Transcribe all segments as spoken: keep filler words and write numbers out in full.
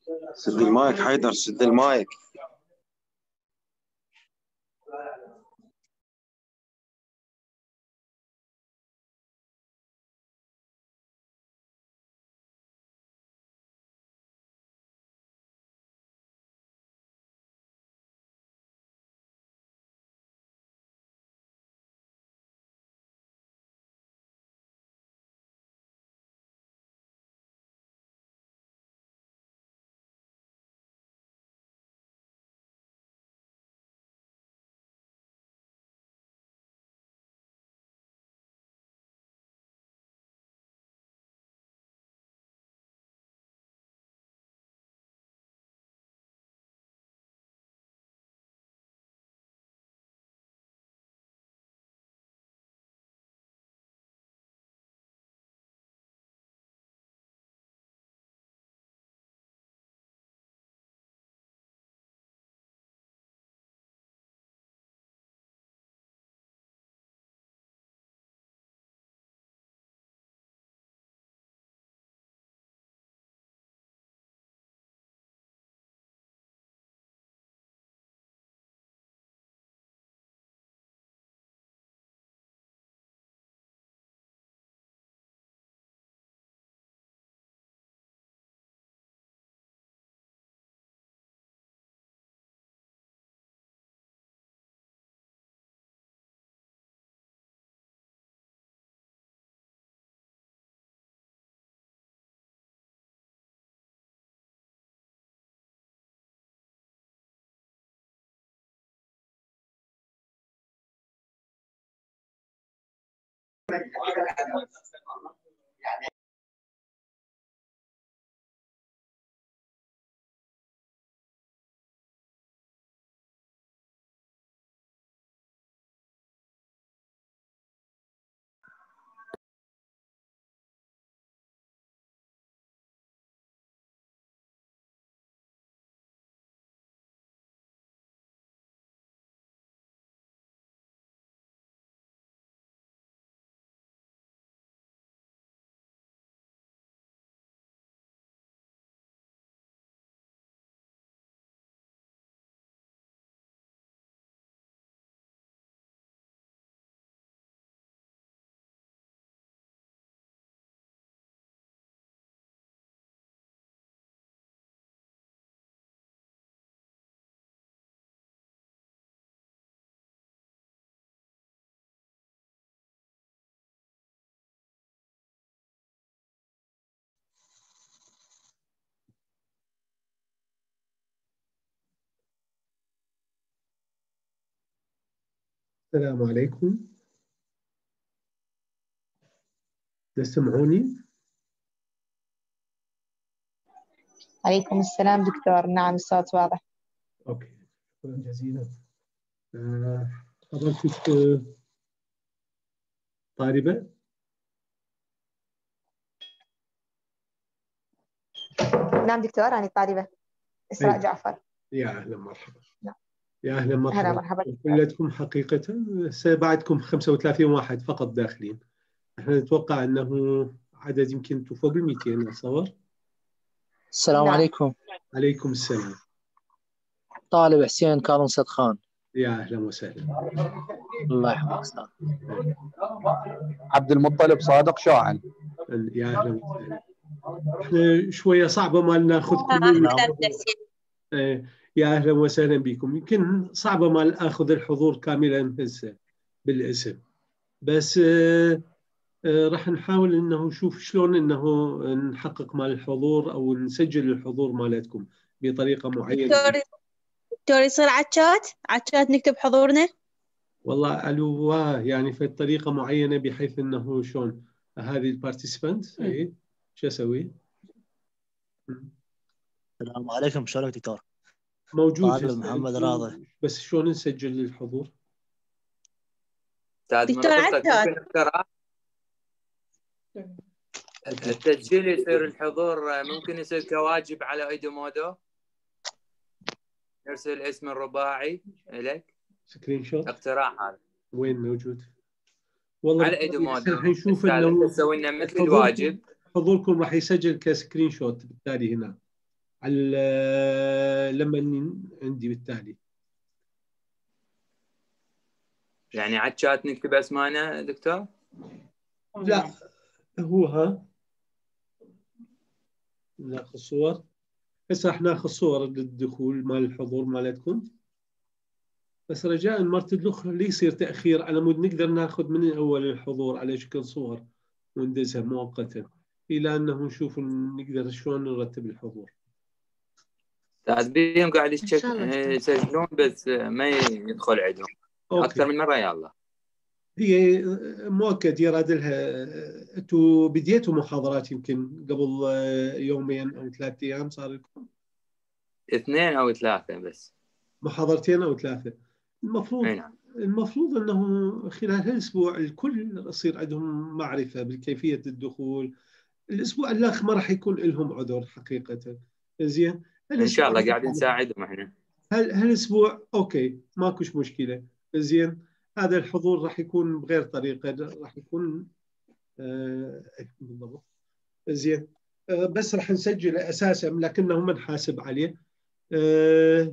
سد المايك حيدر، سد المايك. السلام عليكم. تسمعوني؟ عليكم السلام دكتور. نعم الصوت واضح. أوكي، شكرا جزيلا. آه، حضرتك آه، طالبة؟ نعم دكتور، أنا طالبة إسراء أي. جعفر. يا أهلا مرحبا. نعم. يا أهلا هلا مرحبا. مرحبا. كلتكم حقيقة سيبعدكم خمسة وثلاثين واحد فقط داخلين. احنا نتوقع أنه عدد يمكن فوق ال مئتين أتصور. السلام نعم. عليكم. عليكم السلام. طالب حسين كارون صدخان. يا أهلا وسهلا. الله يحفظك استاذ. عبد المطلب صادق شاعل. يا أهلا وسهلا. احنا شوية صعبة ما ناخذ كل آه، يا أهلا وسهلا بكم. يمكن صعبة ما ناخذ الحضور كاملا هسه بالاسم، بس آه، آه، راح نحاول انه نشوف شلون انه نحقق مال الحضور او نسجل الحضور مالتكم بطريقة معينة. دكتور دكتور يصير عشات عشات نكتب حضورنا. والله الواه يعني في طريقة معينة بحيث انه شلون هذه البارتيسيبانت اي شو اسوي؟ السلام عليكم. شلونك دكتور؟ موجود طالب محمد راضي. بس شلون نسجل الحضور؟ دكتور عشات التسجيل يصير الحضور ممكن يصير كواجب على ايدومودو. نرسل اسم الرباعي لك سكرين شوت. اقتراح هذا وين موجود؟ والله على ايدومودو. نشوف انه تسوي لنا مثل الواجب. حضوركم راح يسجل كسكرين شوت بالتالي هنا. على لما عندي بالتالي. يعني على الشات نكتب اسمائنا دكتور؟ لا هو ها ناخذ صور. هسه راح ناخذ صور للدخول مال الحضور مالتكم، بس رجاء مرت الأخ اللي يصير تأخير على مود نقدر ناخذ من أول الحضور على شكل صور وندزها مؤقتا إلى أنه نشوف نقدر شلون نرتب الحضور. استاذ بيهم قاعد يسجلون بس ما يدخل عندهم اكثر من مره. يا الله هي مؤكد يراد لها. انتم بديتوا محاضرات يمكن قبل يومين او ثلاثة ايام صار لكم؟ اثنين او ثلاثه بس. محاضرتين او ثلاثه. المفروض نعم. المفروض انه خلال هالاسبوع الكل يصير عندهم معرفه بكيفيه الدخول. الاسبوع الاخر ما راح يكون لهم عذر حقيقه. زين ان شاء الله قاعدين نساعدهم احنا. هل هالاسبوع اوكي ماكوش مشكله. زين هذا الحضور راح يكون بغير طريقه، راح يكون آه بالضبط. زين آه بس راح نسجل اساسا لكنه ما نحاسب عليه. آه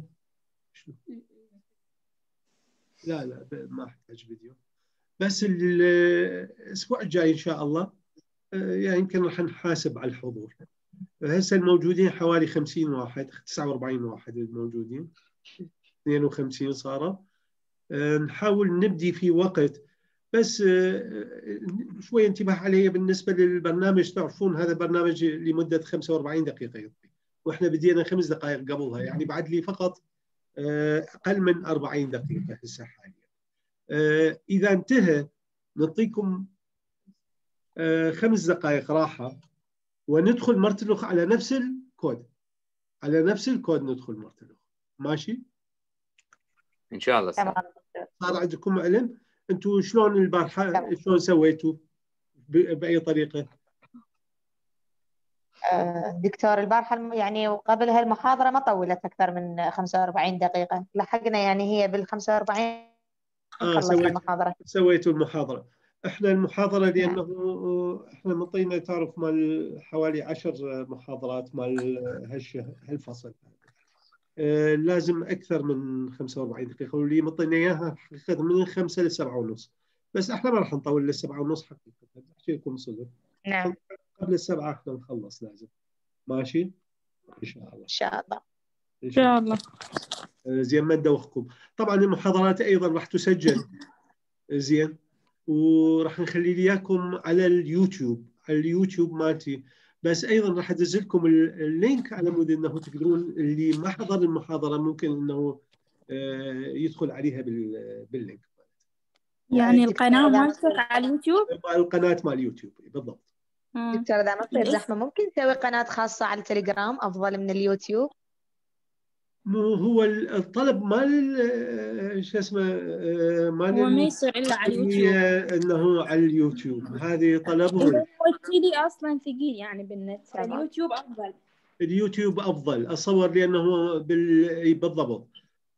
لا لا ما احتاج فيديو. بس الاسبوع الجاي ان شاء الله آه يعني يمكن راح نحاسب على الحضور. هسه الموجودين حوالي خمسين واحد، تسعة وأربعين واحد الموجودين، اثنين وخمسين صاروا. أه نحاول نبدي في وقت، بس أه شوي انتباه عليه بالنسبه للبرنامج. تعرفون هذا برنامج لمده خمسة وأربعين دقيقه يطفي، واحنا بدينا خمس دقائق قبلها، يعني بعد لي فقط أه اقل من أربعين دقيقه هسه حاليا. أه اذا انتهى نعطيكم أه خمس دقائق راحه وندخل مرتلخ على نفس الكود، على نفس الكود ندخل مرتلخ. ماشي ان شاء الله. تمام. صار عندكم علم انتم شلون البارحه شلون سويتوا باي طريقه؟ دكتور البارحه يعني وقبل هالمحاضره ما طولت اكثر من خمسة وأربعين دقيقه، لحقنا يعني هي بال خمسة وأربعين آه خلصنا المحاضره. سويتوا المحاضره. احنا المحاضره لانه احنا مطينا تعرف مال حوالي عشر محاضرات مال هالش هالفصل. آه لازم اكثر من خمسة وأربعين دقيقه، واللي مطينا اياها حقيقه من خمسة لسبعة ونص، بس احنا ما راح نطول للسبعة ونص حقيقه. احكي لكم صدق. نعم. قبل السبعه احنا نخلص لازم. ماشي ان شاء الله. ان شاء الله. ان شاء الله. زين ما ندوخكم. طبعا المحاضرات ايضا راح تسجل. زين وراح نخلي لياكم على اليوتيوب، على اليوتيوب مالتي، بس ايضا راح ادز لكم اللينك على مود انه تقدرون اللي ما حضر المحاضره ممكن انه يدخل عليها باللينك. يعني القناه مالتك على اليوتيوب؟ القناه مال اليوتيوب بالضبط. دكتور اذا ما تصير زحمه ممكن نسوي قناه خاصه على التليجرام افضل من اليوتيوب؟ مو هو الطلب مال شو اسمه مال هو ما يصير الا على اليوتيوب، انه على اليوتيوب هذه طلبهم. هو الكيدي اصلا ثقيل يعني بالنت، اليوتيوب افضل. اليوتيوب افضل اصور لانه بال... بالضبط.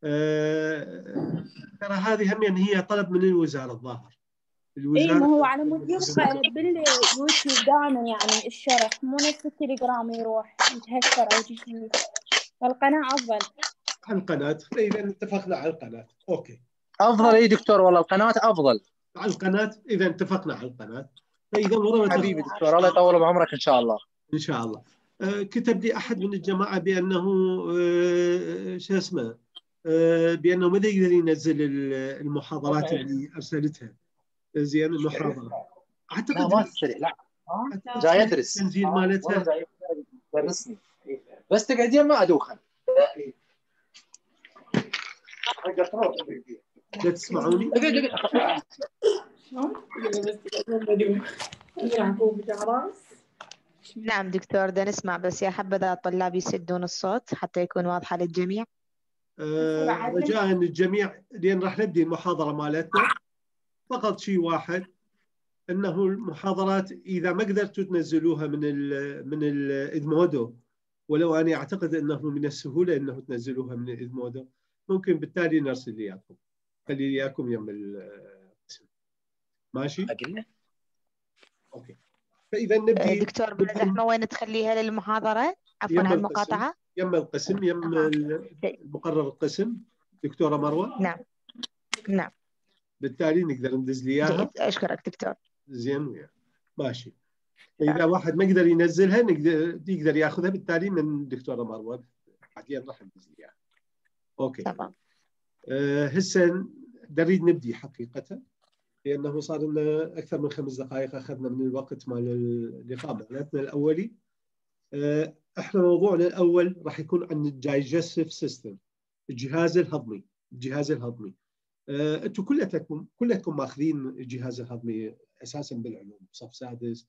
آه... ترى هذه هم يعني هي طلب من الوزاره الظاهر. الوزاره اي ما هو على مود يبقى باليوتيوب دائما يعني الشرح، مو نفس التليجرام يروح يتهكر او شيء. فالقناه افضل. القناه اذا اتفقنا على القناه اوكي. افضل اي دكتور والله القناه افضل. على القناه اذا اتفقنا على القناه. فاذا ورا حبيبي دكتور الله يطول بعمرك ان شاء الله. ان شاء الله. آه كتب لي احد من الجماعه بانه آه شو اسمه آه بانه ما يقدر ينزل المحاضرات اللي ارسلتها. زين المحاضره اعتقد لا ما تسرع لا جاي ادرس التنزيل مالتها درسني بس تقعدين ما ادوخن. لا تسمعوني؟ نعم دكتور ده نسمع، بس يا حبذا الطلاب يسدون الصوت حتى يكون واضحة للجميع. آه رجاء الجميع لأن راح نبدي المحاضرة مالتنا. فقط شيء واحد أنه المحاضرات إذا ما قدرتوا تنزلوها من ال من الإدمودو، ولو أنا أعتقد أنه من السهولة أنه تنزلوها من الإدمودو، ممكن بالتالي نرسل لياكم، خلي لياكم يوم القسم. ماشي؟ أقله؟ أوكي. فإذا نبدي. دكتور بالزحمة وين تخليها للمحاضرة؟ عفوا على المقاطعة. يم القسم يم المقرر القسم دكتورة مروة. نعم نعم. بالتالي نقدر ندز لي اياها. جيد، اشكرك دكتور. زين ويا ماشي. اذا واحد ما يقدر ينزلها نقدر يقدر ياخذها بالتالي من دكتورة مروة، بعدين راح ندز لي اياها. اوكي تمام. أه هسه نريد نبدي حقيقة، لانه صار لنا اكثر من خمس دقائق اخذنا من الوقت مال اللقاء مالتنا الاولي. أه احنا موضوعنا الاول راح يكون عن الدايجستيف سيستم، الجهاز الهضمي. الجهاز الهضمي أه انتم كلكم كلكم ماخذين الجهاز الهضمي اساسا بالعلوم صف سادس.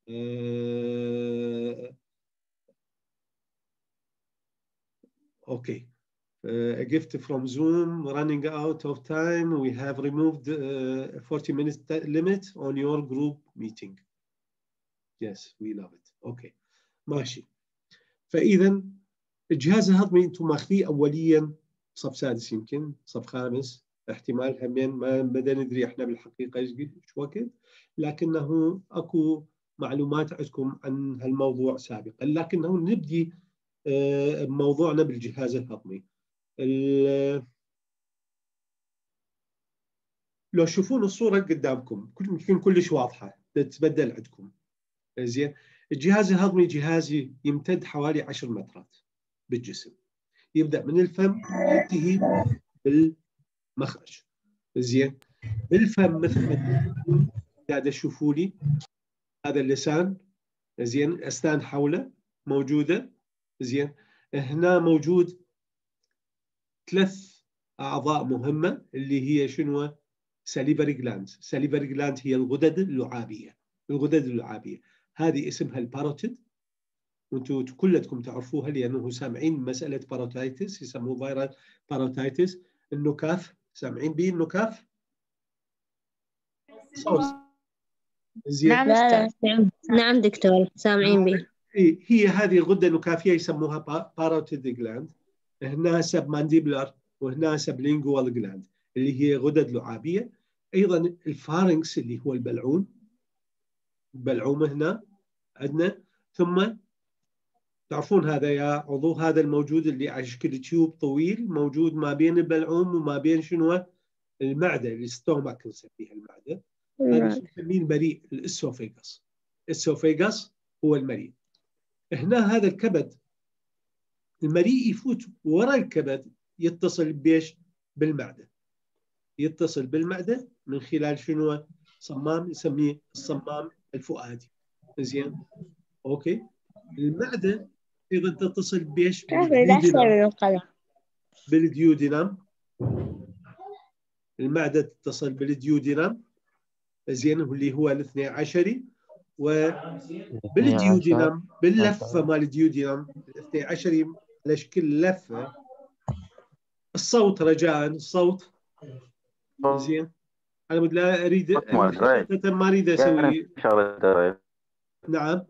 أه اوكي. Uh, a gift from Zoom running out of time. We have removed uh, a forty minute limit on your group meeting. Yes, we love it. Okay. ماشي. فإذا الجهاز الهضمي أنتم ماخذيه أوليا صف سادس يمكن صف خامس احتمال همين، ما بدنا ندري احنا بالحقيقة ايش وقت، لكنه اكو معلومات عندكم عن هالموضوع سابقا. لكنه نبدي uh, موضوعنا بالجهاز الهضمي. لو تشوفون الصورة قدامكم يمكن كلش واضحة تتبدل عندكم. زين. الجهاز الهضمي جهاز يمتد حوالي عشر مترات بالجسم، يبدأ من الفم ينتهي بالمخرج. زين. بالفم مثل ما قاعد تشوفوا لي هذا اللسان، زين، الأسنان حوله موجودة. زين. هنا موجود ثلاث أعضاء مهمة اللي هي شنو؟ ساليفري جلاند. ساليفري جلاند هي الغدد اللعابية. الغدد اللعابية هذه اسمها الباروتيد، وانتم كلكم تعرفوها لأنه سامعين مسألة باروتايتس، يسموه فيرال باروتايتس. النكاف، سامعين به النكاف؟ نعم نعم نعم دكتور سامعين به. هي هذه الغدة النكافية يسموها باروتيد جلاند. هنا سب مانديبلر وهنا سب لينجوال جلاند اللي هي غدد لعابية. أيضا الفارنكس اللي هو البلعوم، البلعوم هنا عندنا. ثم تعرفون هذا يا عضو هذا الموجود اللي على شكل تيوب طويل موجود ما بين البلعوم وما بين شنو؟ المعدة، الستومك نسميها المعدة. هذا نسميه المريء، الاسوفيغاس. الاسوفيغاس هو المريء. هنا هذا الكبد، المريء يفوت وراء الكبد يتصل بيش؟ بالمعدة. يتصل بالمعدة من خلال شنو؟ صمام نسميه الصمام الفؤادي. زين. اوكي. المعدة ايضا تتصل بيش؟ بالديودينام. بالديودينام. المعدة تتصل بالديودينام. زين، اللي هو الاثني عشري. وبالديودينام باللفة مال الديودينام الاثني عشري على شكل لفة. الصوت رجاء، الصوت. زين. انا لا اريد ما اريد اسوي. نعم.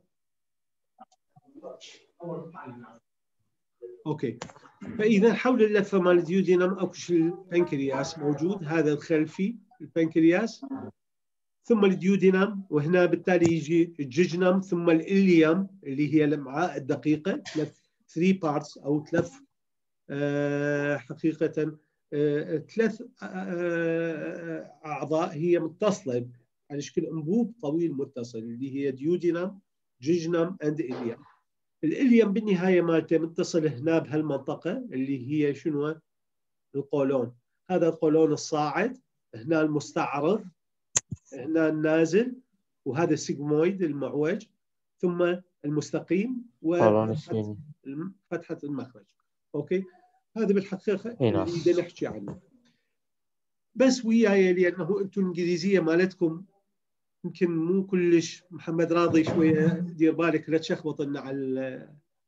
اوكي. فاذا حول اللفه مال الديودينام اكو البنكرياس موجود، هذا الخلفي البنكرياس، ثم الديودينام، وهنا بالتالي يجي الججنم، ثم الإليوم اللي هي الامعاء الدقيقه. ثلاث ثري بارتس او ثلاث أه حقيقه أه ثلاث أه اعضاء هي متصله على شكل انبوب طويل متصل اللي هي ديودينم، ججنم اند إليوم. الإليوم بالنهايه مالته متصل هنا بهالمنطقه اللي هي شنو؟ القولون. هذا القولون الصاعد، هنا المستعرض، هنا النازل، وهذا السيجمويد المعوج، ثم المستقيم وفتحة فتحة المخرج. اوكي. هذا بالحقيقه اللي بدنا نحكي عنه. بس وياي لانه انتم الانجليزيه مالتكم يمكن مو كلش. محمد راضي شويه دير بالك لا تشخبط لنا على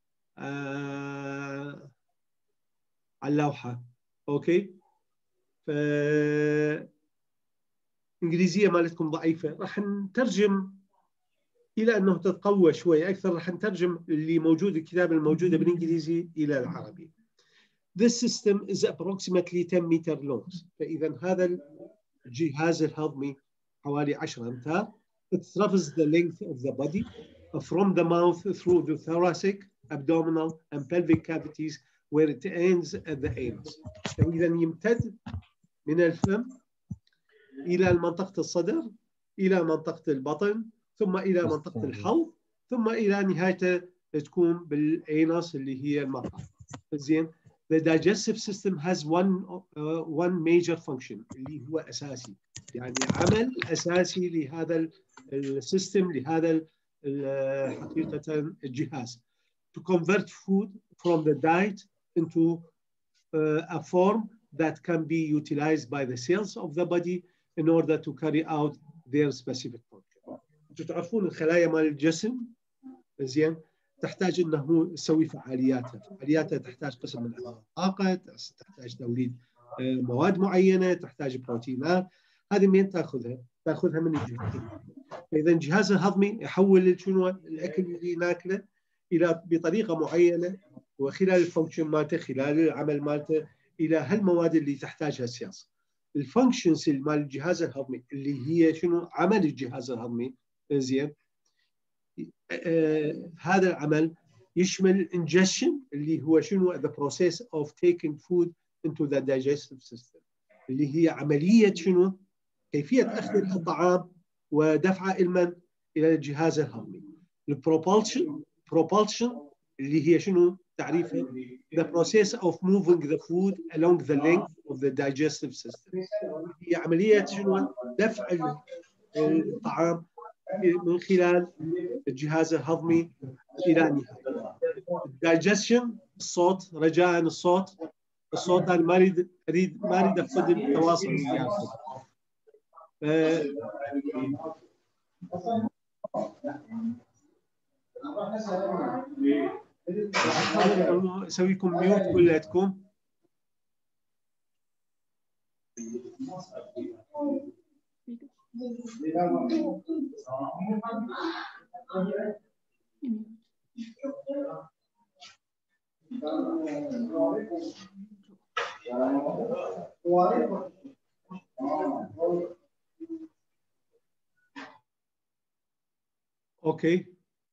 آه على اللوحه. اوكي. ف الانجليزيه مالتكم ضعيفه، راح نترجم الى انه تتقوى شوي اكثر. راح نترجم اللي موجود الكتاب الموجوده بالانجليزي الى العربي. This system is approximately ten meter long. فاذا هذا الجهاز الهضمي حوالي عشرة أمتار. It travels the length of the body from the mouth through the thoracic abdominal and pelvic cavities where it ends at the anus. فإذا يمتد من الفم إلى منطقة الصدر، إلى منطقة البطن، ثم إلى منطقة الحوض، ثم إلى نهايته تكون بالانس اللي هي المقعد. زين. The digestive system has one uh, one major function اللي هو أساسي، يعني عمل أساسي لهذا السيستم، لهذا حقيقة الجهاز. To convert food from the diet into uh, a form that can be utilized by the cells of the body in order to carry out their specific function. انتم تعرفون الخلايا مال الجسم زين تحتاج انه تسوي فعالياتها، فعالياتها تحتاج قسم من الطاقه، تحتاج توليد مواد معينه، تحتاج بروتينات، هذه منين تاخذها؟ تاخذها من الجهاز. فاذا الجهاز الهضمي يحول شنو الاكل اللي ناكله الى بطريقه معينه، وخلال الفانكشن مالته، خلال العمل مالته، الى هالمواد اللي تحتاجها السيلز. الفانكشنز مال الجهاز الهضمي اللي هي شنو عمل الجهاز الهضمي زين، آه هذا العمل يشمل ingestion اللي هو شنو the process of taking food into the digestive system، اللي هي عمليه شنو كيفيه اخذ الطعام ودفعه المن الى الجهاز الهضمي. البروبulsion propulsion اللي هي شنو تعريفها the process of moving the food along the length of the digestive system، هي عمليه شنو دفع الطعام من خلال الجهاز الهضمي الى نهايه. الدايجستشن الصوت، رجاء الصوت الصوت انا ما اريد اريد ما اريد افقد التواصل وياكم. اسويكم ميوت كلكم. اوكي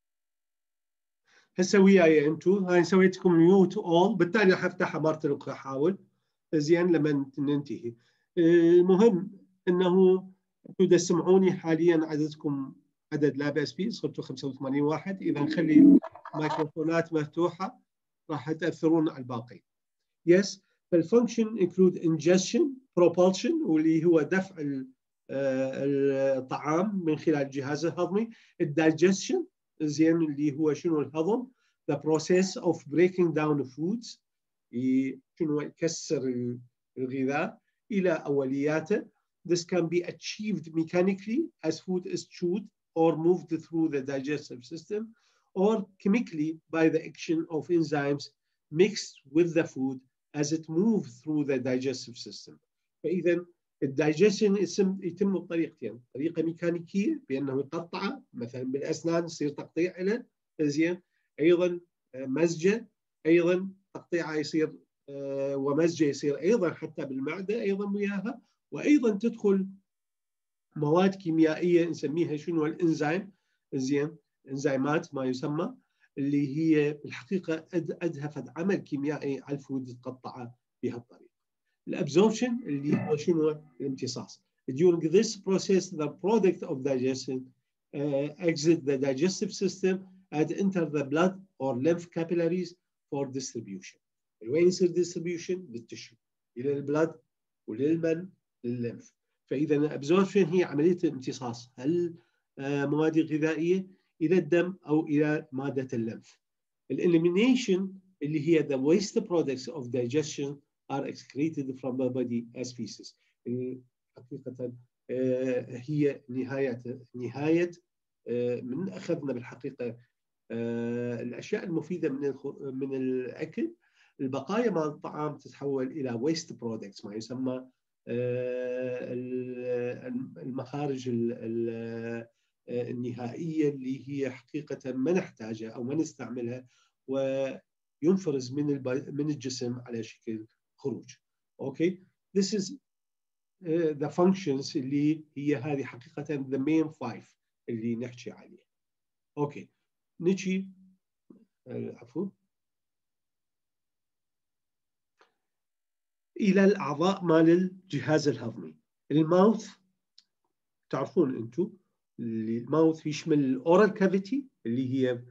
هسه وياي انتم، هاي سويتكم ميوت اول، بالتالي راح افتحها مرة اخرى احاول زين لما ننتهي. المهم انه انتم تسمعوني حاليا، عددكم عدد لا باس به، صرتوا خمسة وثمانين واحد، اذا نخلي الميكروفونات مفتوحه راح تاثرون على الباقي. Yes، فالفانكشن include ingestion propulsion واللي هو دفع الطعام من خلال الجهاز الهضمي، الدايجستشن زين اللي هو شنو الهضم، the process of breaking down foods شنو يكسر الغذاء الى اولياته. This can be achieved mechanically as food is chewed or moved through the digestive system, or chemically by the action of enzymes mixed with the food as it moves through the digestive system. فإذا الدايجيشن يتم بطريقتين، طريقة ميكانيكية بأنه يقطعه مثلا بالأسنان يصير تقطيع له زين، أيضا مزجة، أيضا تقطيعه يصير ومزجه يصير أيضا حتى بالمعدة أيضا وياها، وأيضا تدخل مواد كيميائية نسميها شنو الإنزيم زين، إنزيمات ما يسمى، اللي هي بالحقيقة أدهفت عمل كيميائي على الفود تقطعه بهالطريقة. الابزوربشن اللي هو شنو الامتصاص. During this process the product of digestion uh, exit the digestive system and enter the blood or lymph capillaries for distribution. وين يصير distribution؟ بالتشو إلى البلد وللمن للليمف. فإذا الابزوربشن هي عملية الامتصاص هل مواد غذائية إلى الدم أو إلى مادة الليمف. الإليمينيشن اللي هي the waste products of digestion are excreted from the body as feces. حقيقة هي نهاية نهاية من أخذنا بالحقيقة الأشياء المفيدة من من الأكل، البقايا مال الطعام تتحول إلى waste products ما يسمى المخارج النهائية اللي هي حقيقة ما نحتاجها أو ما نستعملها وينفرز من من الجسم على شكل خروج. اوكي this is uh, the functions اللي هي هذه حقيقة the main five اللي نحكي عليها. اوكي نجي عفوا الى الاعضاء مال الجهاز الهضمي. الماوث تعرفون انتم الماوث يشمل الاورال كافيتي اللي هي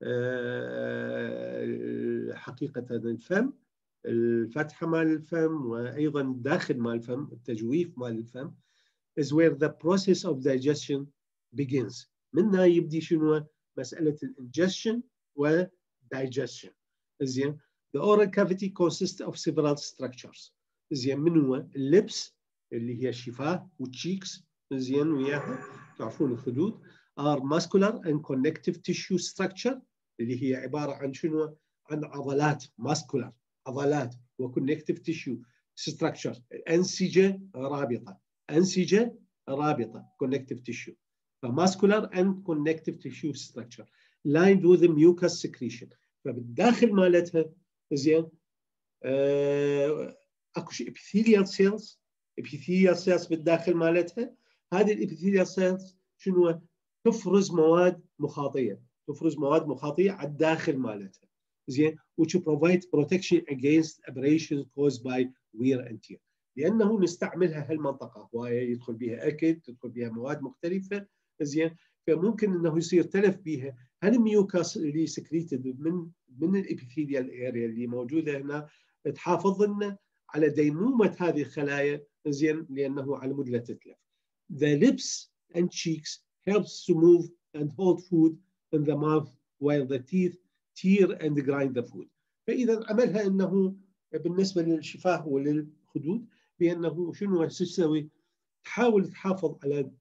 حقيقه الفم، الفتحه مال الفم، وايضا داخل مال الفم التجويف مال الفم is where the process of digestion begins. منها يبدي شنو مساله الانجستشن و digestion. زين the oral cavity consists of several structures. زين من هو اللبس اللي هي الشفاه والتشيكس زين وياها تعرفون الخدود are muscular and connective tissue structure اللي هي عباره عن شنو؟ عن عضلات muscular عضلات و connective tissue structure انسجه رابطه انسجه رابطه connective tissue muscular and connective tissue structure lined with mucus secretion. فبالداخل مالتها زين آه اكو شيء epithelial cells epithelial cells بالداخل مالتها. هذه الابيثيليال سيلز شنو؟ تفرز مواد مخاطيه تفرز مواد مخاطيه على الداخل مالتها زين which provide protection against abrasion caused by wear and tear. لانه نستعملها هالمنطقه هوايه يدخل بها اكل تدخل بها مواد مختلفه زين فممكن انه يصير تلف بها. هالميوكاس اللي سكريتد من من الابيثيليال اريا اللي موجوده هنا تحافظ لنا على ديمومه هذه الخلايا زين لانه على مود لا تتلف. The lips and cheeks helps to move and hold food in the mouth while the teeth tear and grind the food. فإذا عملها أنه بالنسبة للشفاه وللخدود بأنه شنو تسوي؟ تحاول تحافظ على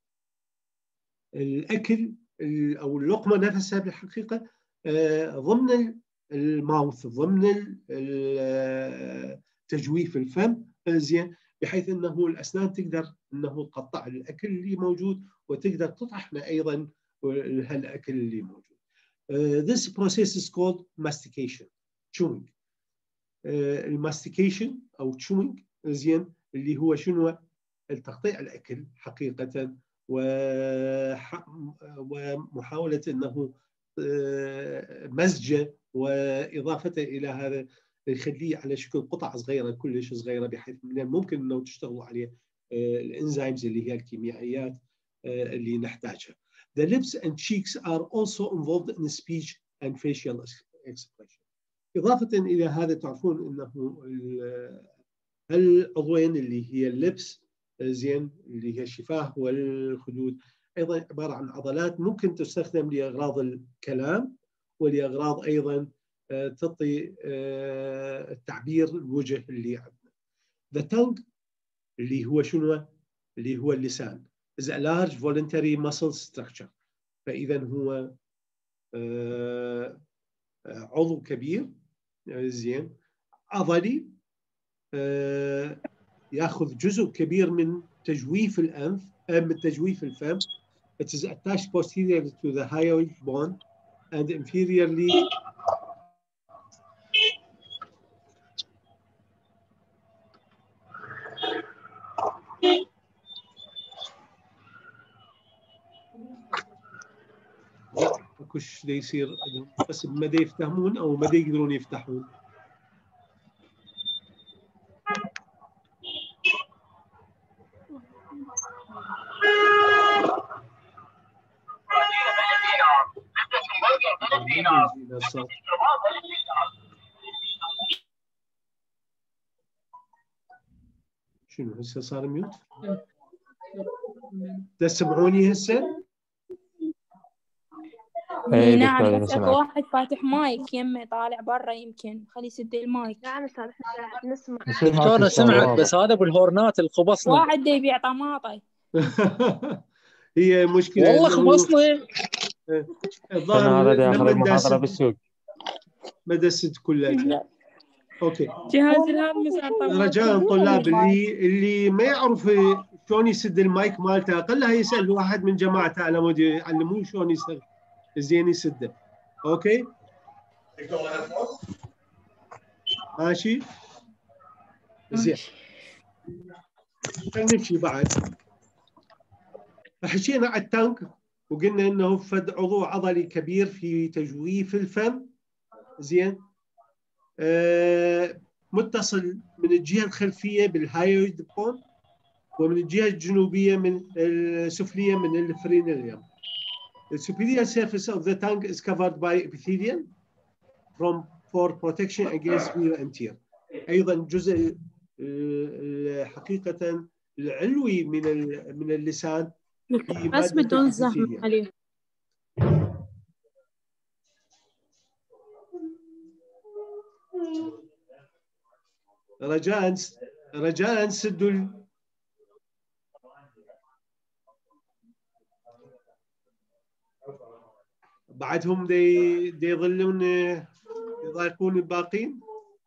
الأكل أو اللقمة نفسها بالحقيقة ضمن الماوث ضمن تجويف الفم زين بحيث انه الاسنان تقدر انه تقطع الاكل اللي موجود وتقدر تطحن ايضا هالاكل اللي موجود. Uh, this process is called mastication, chewing. Uh, الماستيكيشن او chewing زين اللي هو شنو؟ التقطيع الاكل حقيقه ومحاوله انه مزجه واضافته الى هذا يخليه على شكل قطع صغيره كلش صغيره بحيث من الممكن انه تشتغلوا عليه الانزيمز اللي هي الكيميائيات اللي نحتاجها. The lips and cheeks are also involved in speech and facial expression. إضافة إلى هذا تعرفون أنه العضوين اللي هي اللبس زين اللي هي الشفاه والخدود أيضا عبارة عن عضلات ممكن تستخدم لأغراض الكلام ولأغراض أيضا تعطي التعبير الوجه اللي عندنا. The tongue اللي هو شنو؟ اللي هو اللسان is a large voluntary muscle structure. فإذا هو عضو كبير زين عضلي ياخذ جزء كبير من تجويف الأنف من تجويف الفم. It is attached posteriorly to the hyoid bone and inferiorly كش دا يصير بس مدى يفتهمون او مدى يقدرون يفتحون. شنو هسه صار ميوت؟ تسمعوني هسه؟ اي نعم بس اكو واحد فاتح مايك يمه طالع برا يمكن خليه يسد المايك. نعم استاذ احنا نسمع. دكتورة سمعت بس هذا بالهورنات الخبصنا. واحد دا يبيع طماطي. هي مشكلة والله خبصنا. الظاهر هذا ياخذ المحاضرة بالسوق. ما دست كلها. اوكي. جهاز الهضمي صار طماطي. رجاء الطلاب اللي اللي ما يعرف شلون يسد المايك مالته اقلها يسال واحد من جماعته على مود يعلموه شلون يسد زين يسده. اوكي ماشي زين نمشي بعد. حكينا على التانك وقلنا انه فد عضو عضلي كبير في تجويف الفم زين آه متصل من الجهه الخلفيه بالهايويد بون، ومن الجهه الجنوبيه من السفليه من الفرينيوم. The superior surface of the tongue is covered by epithelium from for protection against wear and tear. ايضا جزء حقيقه العلوي من من اللسان بس بدون زحمه عليه. رجاء رجاء سدوا بعدهم دي دي يظلون يضايقون الباقين.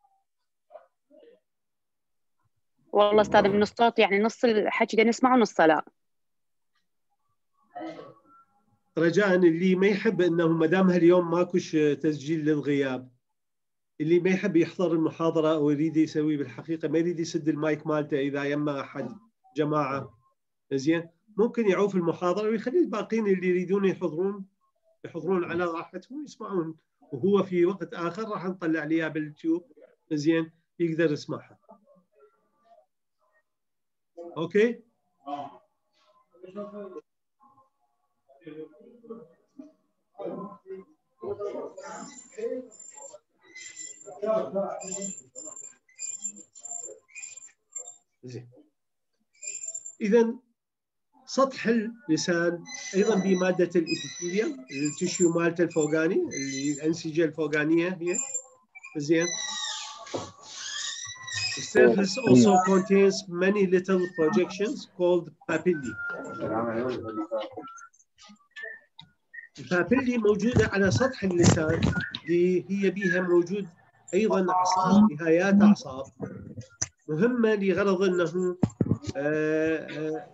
والله استاذ من الصوت يعني نص الحكي ده نسمعه ونص لا. رجاء اللي ما يحب انه ما دام هاليوم ماكوش تسجيل للغياب، اللي ما يحب يحضر المحاضره او يريد يسوي بالحقيقه ما يريد يسد المايك مالته اذا يما احد جماعه زين ممكن يعوف المحاضره ويخلي الباقيين اللي يريدون يحضرون يحضرون على راحتهم يسمعون، وهو في وقت اخر راح نطلع عليها باليوتيوب زين يقدر يسمعها. اوكي؟ زين. إذا سطح اللسان أيضا بمادة الإبيثيليوم، التشيو مالته الفوقاني اللي الأنسجة الفوقانية هي زين. The surface also contains many little projections called papillae. البابيلي موجودة على سطح اللسان اللي هي بها موجود أيضا أعصاب، نهايات أعصاب مهمة لغرض أنه آآ آآ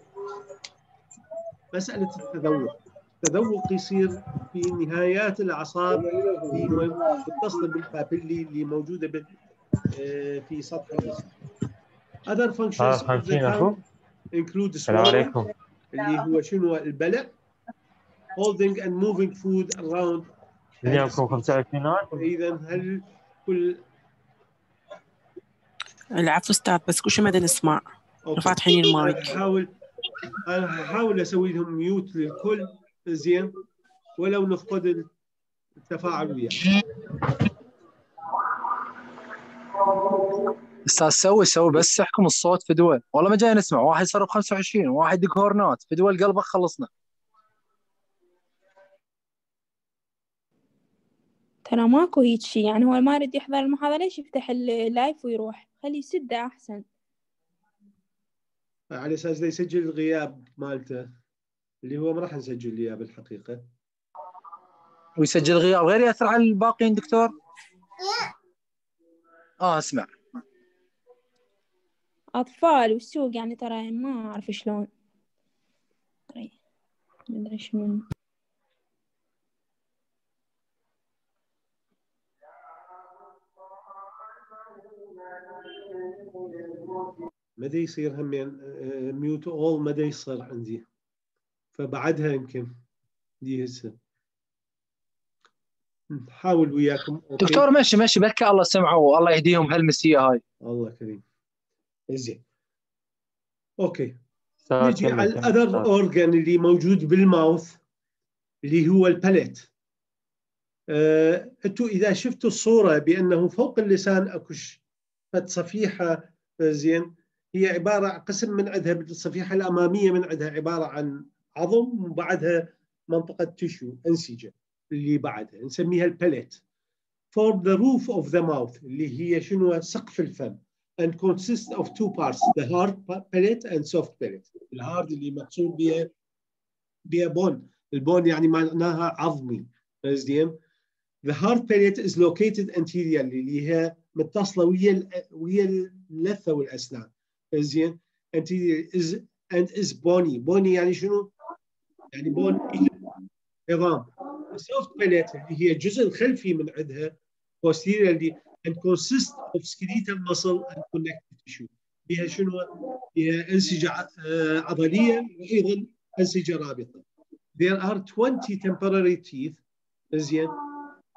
مسألة التذوق. التذوق يصير في نهايات الأعصاب اللي متصلة بالبابيلي اللي موجودة في سطح اللسان. Other functions of the tongue include swallowing اللي هو شنو البلع، holding and moving food around. اليومكم خمسة وعشرين. إذا هل كل العفو استاذ بس كل شيء ما نسمع فاتحين المايك. احاول انا هحاول اسوي لهم ميوت للكل زين ولو نفقد التفاعل وياه. استاذ سوي سوي بس احكم الصوت في دول، والله ما جاي نسمع. واحد يصرف خمسة وعشرين وواحد يدق هورنات في دول قلبك خلصنا. ترى ماكو هيك شيء، يعني هو ما يريد يحضر المحاضرة ليش يفتح اللايف ويروح؟ خليه يسده أحسن. على أساس يسجل الغياب مالته اللي هو ما راح نسجل إياه بالحقيقة. ويسجل غياب غير يأثر على الباقيين دكتور؟ آه أسمع. أطفال والسوق يعني ترى ما أعرف شلون. ما أدري شنو. مدى يصير همين ميوت اول مدى يصير عندي فبعدها يمكن دي هسه نحاول وياكم. أوكي. دكتور ماشي ماشي بلكي الله سمعوا والله يهديهم هالمسيه هاي. الله كريم. زين اوكي نجي على الاذر اورجان اللي موجود بالماوث اللي هو الباليت. أه، انتوا اذا شفتوا الصوره بانه فوق اللسان اكوش فد صفيحه زين هي عباره عن قسم من عندها بالصفيحه الاماميه من عندها عباره عن عظم وبعدها منطقه تشو انسجه اللي بعدها نسميها الباليت. For the roof of the mouth اللي هي شنو سقف الفم and consists of two parts the hard palate and soft palate. الهارد اللي مقصود بها بها بون، البون يعني معناها عظمي زين. The hard palate is located anteriorly اللي هي متصله ويا ويا اللثه والاسنان زين. anterior is and is bony. bony يعني شنو؟ يعني بون عظام. soft palate اللي هي الجزء الخلفي من عندها posteriorly and consists of skeletal muscle and connective tissue. فيها شنو؟ فيها انسجه عضليه وايضا انسجه رابطه. There are twenty temporary teeth زين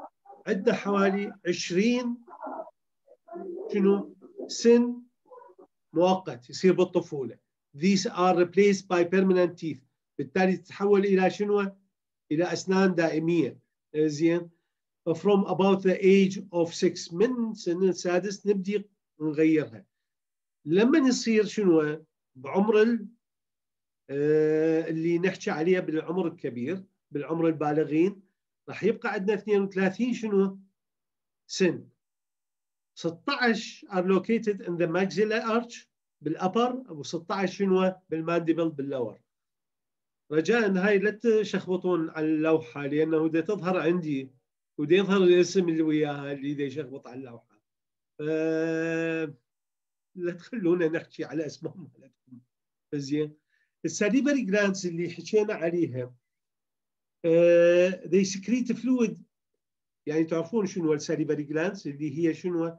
عندنا حوالي عشرين شنو سن مؤقت يصير بالطفولة. These are replaced by permanent teeth. بالتالي تتحول إلى شنو؟ إلى أسنان دائمية. زين. From about the age of six. من سن السادس نبدي نغيرها. لما يصير شنو؟ بعمر ال آه اللي نحكي عليها بالعمر الكبير، بالعمر البالغين، راح يبقى عندنا اثنين وثلاثين شنو؟ سن. ستة عشر are located in the maxillary arch بالأبر، وستة عشر شنو؟ بالمانديبل باللور. رجاء هاي لا تشخبطون على اللوحة لأنه دا تظهر عندي ودا يظهر الاسم اللي وياها اللي دا يشخبط على اللوحة. أه... لا تخلونا نحكي على اسمهم مالتكم. زين. الساليفري جلاندز اللي حكينا عليها أه... they secrete fluid. يعني تعرفون شنو الساليفري جلاندز اللي هي شنو؟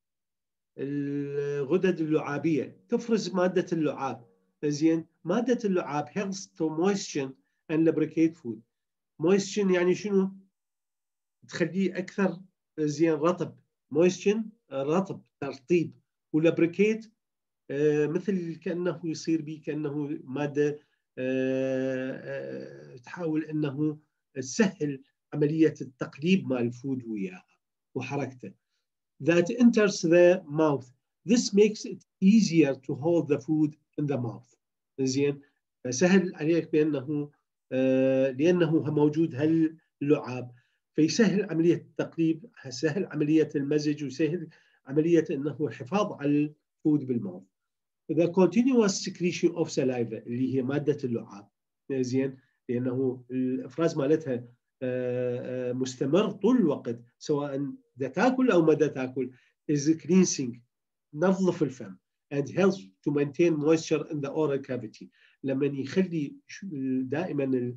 الغدد اللعابية تفرز مادة اللعاب. زين. مادة اللعاب helps to moisten and lubricate food. moisten يعني شنو؟ تخليه أكثر زين رطب. moisten رطب ترطيب، ولبريكيت آه مثل كأنه يصير به كأنه مادة آه آه تحاول أنه تسهل عملية التقليب مال الفود وياها وحركته. That enters the mouth. This makes it easier to hold the food in the mouth. زين. سهل عليك بأنه آه لأنه موجود هاللعاب فيسهل عملية التقليب، سهل عملية المزج، وسهل عملية أنه الحفاظ على الفود بالماوث. The continuous secretion of saliva اللي هي مادة اللعاب. زين. لأنه الإفراز مالتها آه آه مستمر طول الوقت سواء دا تاكل أو ما دا تاكل. is cleansing نظف الفم and helps to maintain moisture in the oral cavity. لما يخلي دائما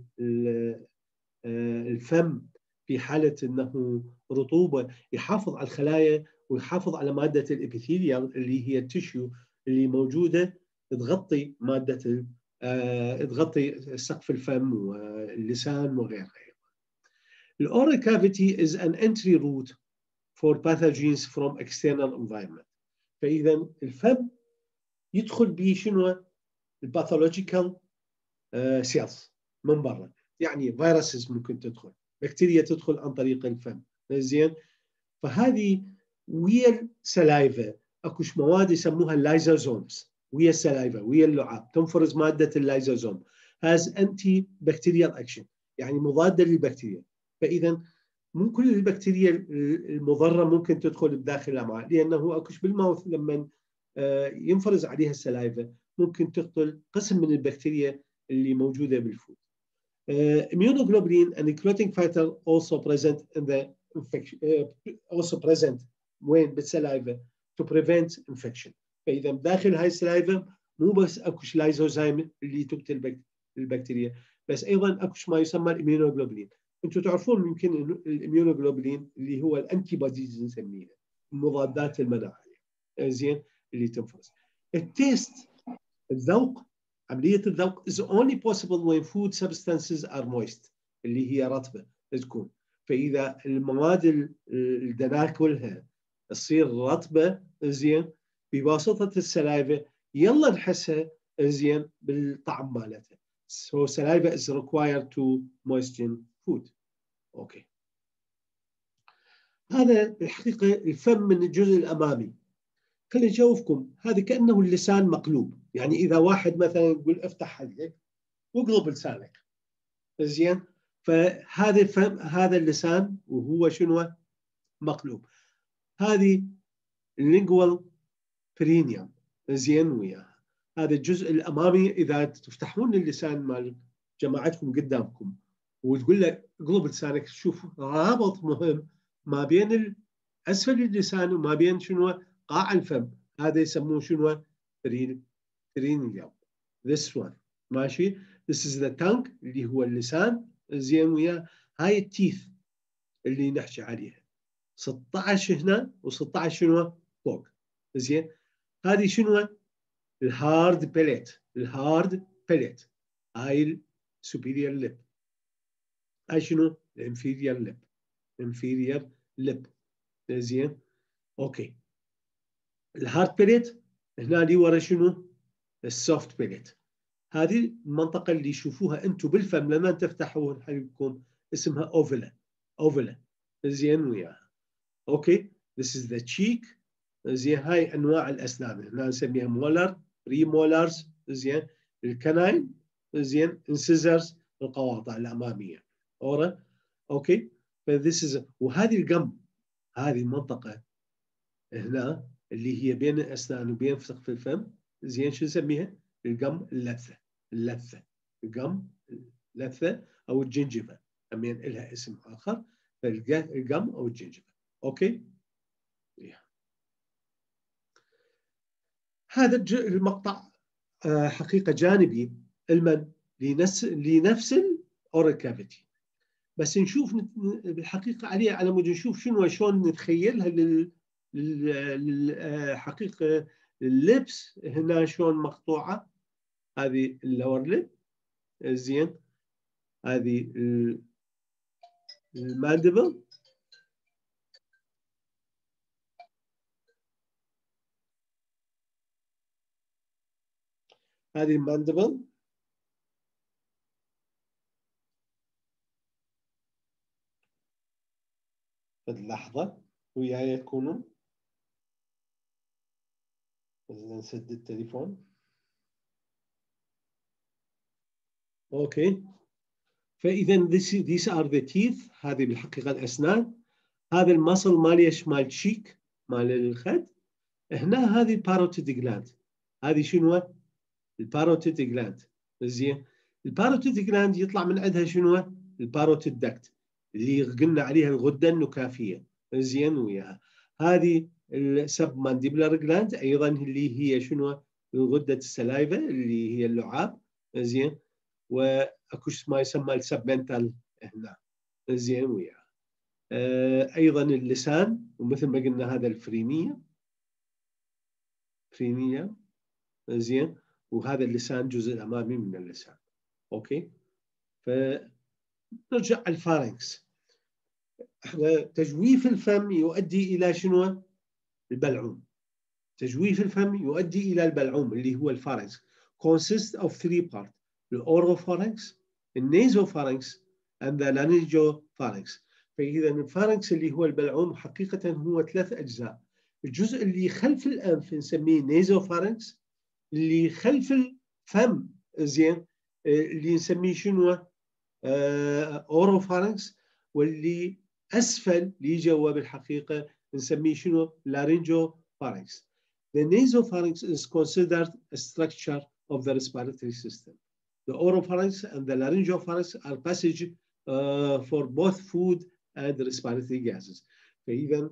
الفم في حالة أنه رطوبة يحافظ على الخلايا ويحافظ على مادة الإبيثيليال اللي هي التشيو اللي موجودة تغطي مادة تغطي سقف الفم واللسان وغيرها. الأورال cavity is an entry route for pathogens from external environment. فإذا الفم يدخل به شنو؟ الباثولوجيكال سيلز من برا، يعني فيروسز ممكن تدخل، بكتيريا تدخل عن طريق الفم. زين. فهذه ويا السلايفا اكوش مواد يسموها اللايزوزومز ويا السلايفا ويا اللعاب تنفرز ماده اللايزوزوم has anti bacterial action يعني مضاده للبكتيريا. فاذا مو كل البكتيريا المضره ممكن تدخل بداخل الامعاء لانه اكوش بالماوث لما ينفرز عليها السلايفا ممكن تقتل قسم من البكتيريا اللي موجوده بالفود. Uh, immunoglobulin and necrotic factor also present in the infection, uh, also present وين بالسلايفا to prevent infection. فإذا داخل هاي السلايفا مو بس أكوش لايزوزايم اللي تقتل البكتيريا بس أيضا أكوش ما يسمى الإميونوغلوبولين. أنتم تعرفون يمكن الإميونوغلوبولين اللي هو الأنتي بوديز نسميها المضادات المناعية زين اللي تنفرز. التيست الذوق عملية الذوق is only possible when food substances are moist اللي هي رطبة تكون. فإذا المواد اللي ناكلها تصير رطبة زين بواسطة السلايفا يلا نحسها زين بالطعم مالتها. So saliva is required to moisten food. أوكي. هذا الحقيقة الفم من الجزء الأمامي. خليني أشوفكم هذا كأنه اللسان مقلوب. يعني إذا واحد مثلا يقول افتح حلقك واقلب لسانك زين فهذا الفم هذا اللسان وهو شنو مقلوب. هذه اللينجوال برينيوم زين وياها. هذا الجزء الأمامي إذا تفتحون اللسان مال جماعتكم قدامكم وتقول له اقلب لسانك شوف رابط مهم ما بين أسفل اللسان وما بين شنو قاع الفم. هذا يسموه شنو برينيوم. This one ماشي. This is the tongue اللي هو اللسان زين وياه. هاي التيث اللي نحكي عليها ستة عشر هنا و16 شنو فوق زين. هذه شنو الهارد بليت. الهارد بليت هاي السوبيريور ليب. هاي شنو الانفيريور ليب. انفيريور لب. زين اوكي. الهارد بيليت هنا اللي ورا شنو؟ السوفت بيليت. هذه المنطقة اللي يشوفوها انتم بالفم لما تفتحوا حلقكم اسمها اوفلا. اوفلا. زين وياها. اوكي. This is the cheek. زين هاي انواع الاسنان هنا نسميها مولر، بري مولارز، زين الكناين، زين انسيزرز، القواطع الاماميه. اورا. اوكي. فذيس از وهذه الجم، هذه المنطقه هنا اللي هي بين الاسنان وبين سقف الفم، زين شو نسميها؟ الجم اللثه. اللثه. الجم اللثه او الجنجفه، امين لها اسم اخر، فالجم او الجنجفه. اوكي. هذا المقطع حقيقة جانبي المن لنفس لنفس الأورال كافيتي، بس نشوف بالحقيقة عليه على مود نشوف شنو شلون نتخيلها لل للحقيقة اللبس هنا شلون مقطوعة. هذه اللور لب، زين هذه الماندبل، هذه الماندبل، لحظة وياي تكونوا نسد التليفون. اوكي. فإذا this, these are the teeth. هذه بالحقيقة الأسنان. هذا المصل مالي مال الشيك مال الخد. هنا هذه الباروتيد جلاند. هذه شنو؟ الباروتيد جلاند. زين. الباروتيد جلاند يطلع من عندها شنو؟ الباروتيد داكت اللي قلنا عليها الغدة النكافية. زين وياها. هذه السب مانديبلر جلاند أيضا اللي هي شنو؟ الغدة السلايفة اللي هي اللعاب. زين. واكو ما يسمى السبمنتال هنا. زين وياها. آه ايضا اللسان، ومثل ما قلنا هذا الفرينيه. فرينيه. زين. وهذا اللسان الجزء الامامي من اللسان. اوكي. فنرجع الفارنكس. احنا تجويف الفم يؤدي الى شنو؟ البلعوم. تجويف الفم يؤدي الى البلعوم اللي هو الفارنكس. consists of three parts. الأوروفارنكس، النيزوفارنكس and the laryngopharynx. فإذا الفارنكس اللي هو البلعوم حقيقة هو ثلاث أجزاء. الجزء اللي خلف الأنف نسميه نيزوفارنكس، اللي خلف الفم زين اللي نسميه شنو؟ أوروفارنكس، واللي أسفل اللي جوا بالحقيقة نسميه شنو؟ laryngopharynx. The nasopharynx is considered a structure of the respiratory system. The oropharynx and the laryngopharynx are passage uh, for both food and respiratory gases. فإذا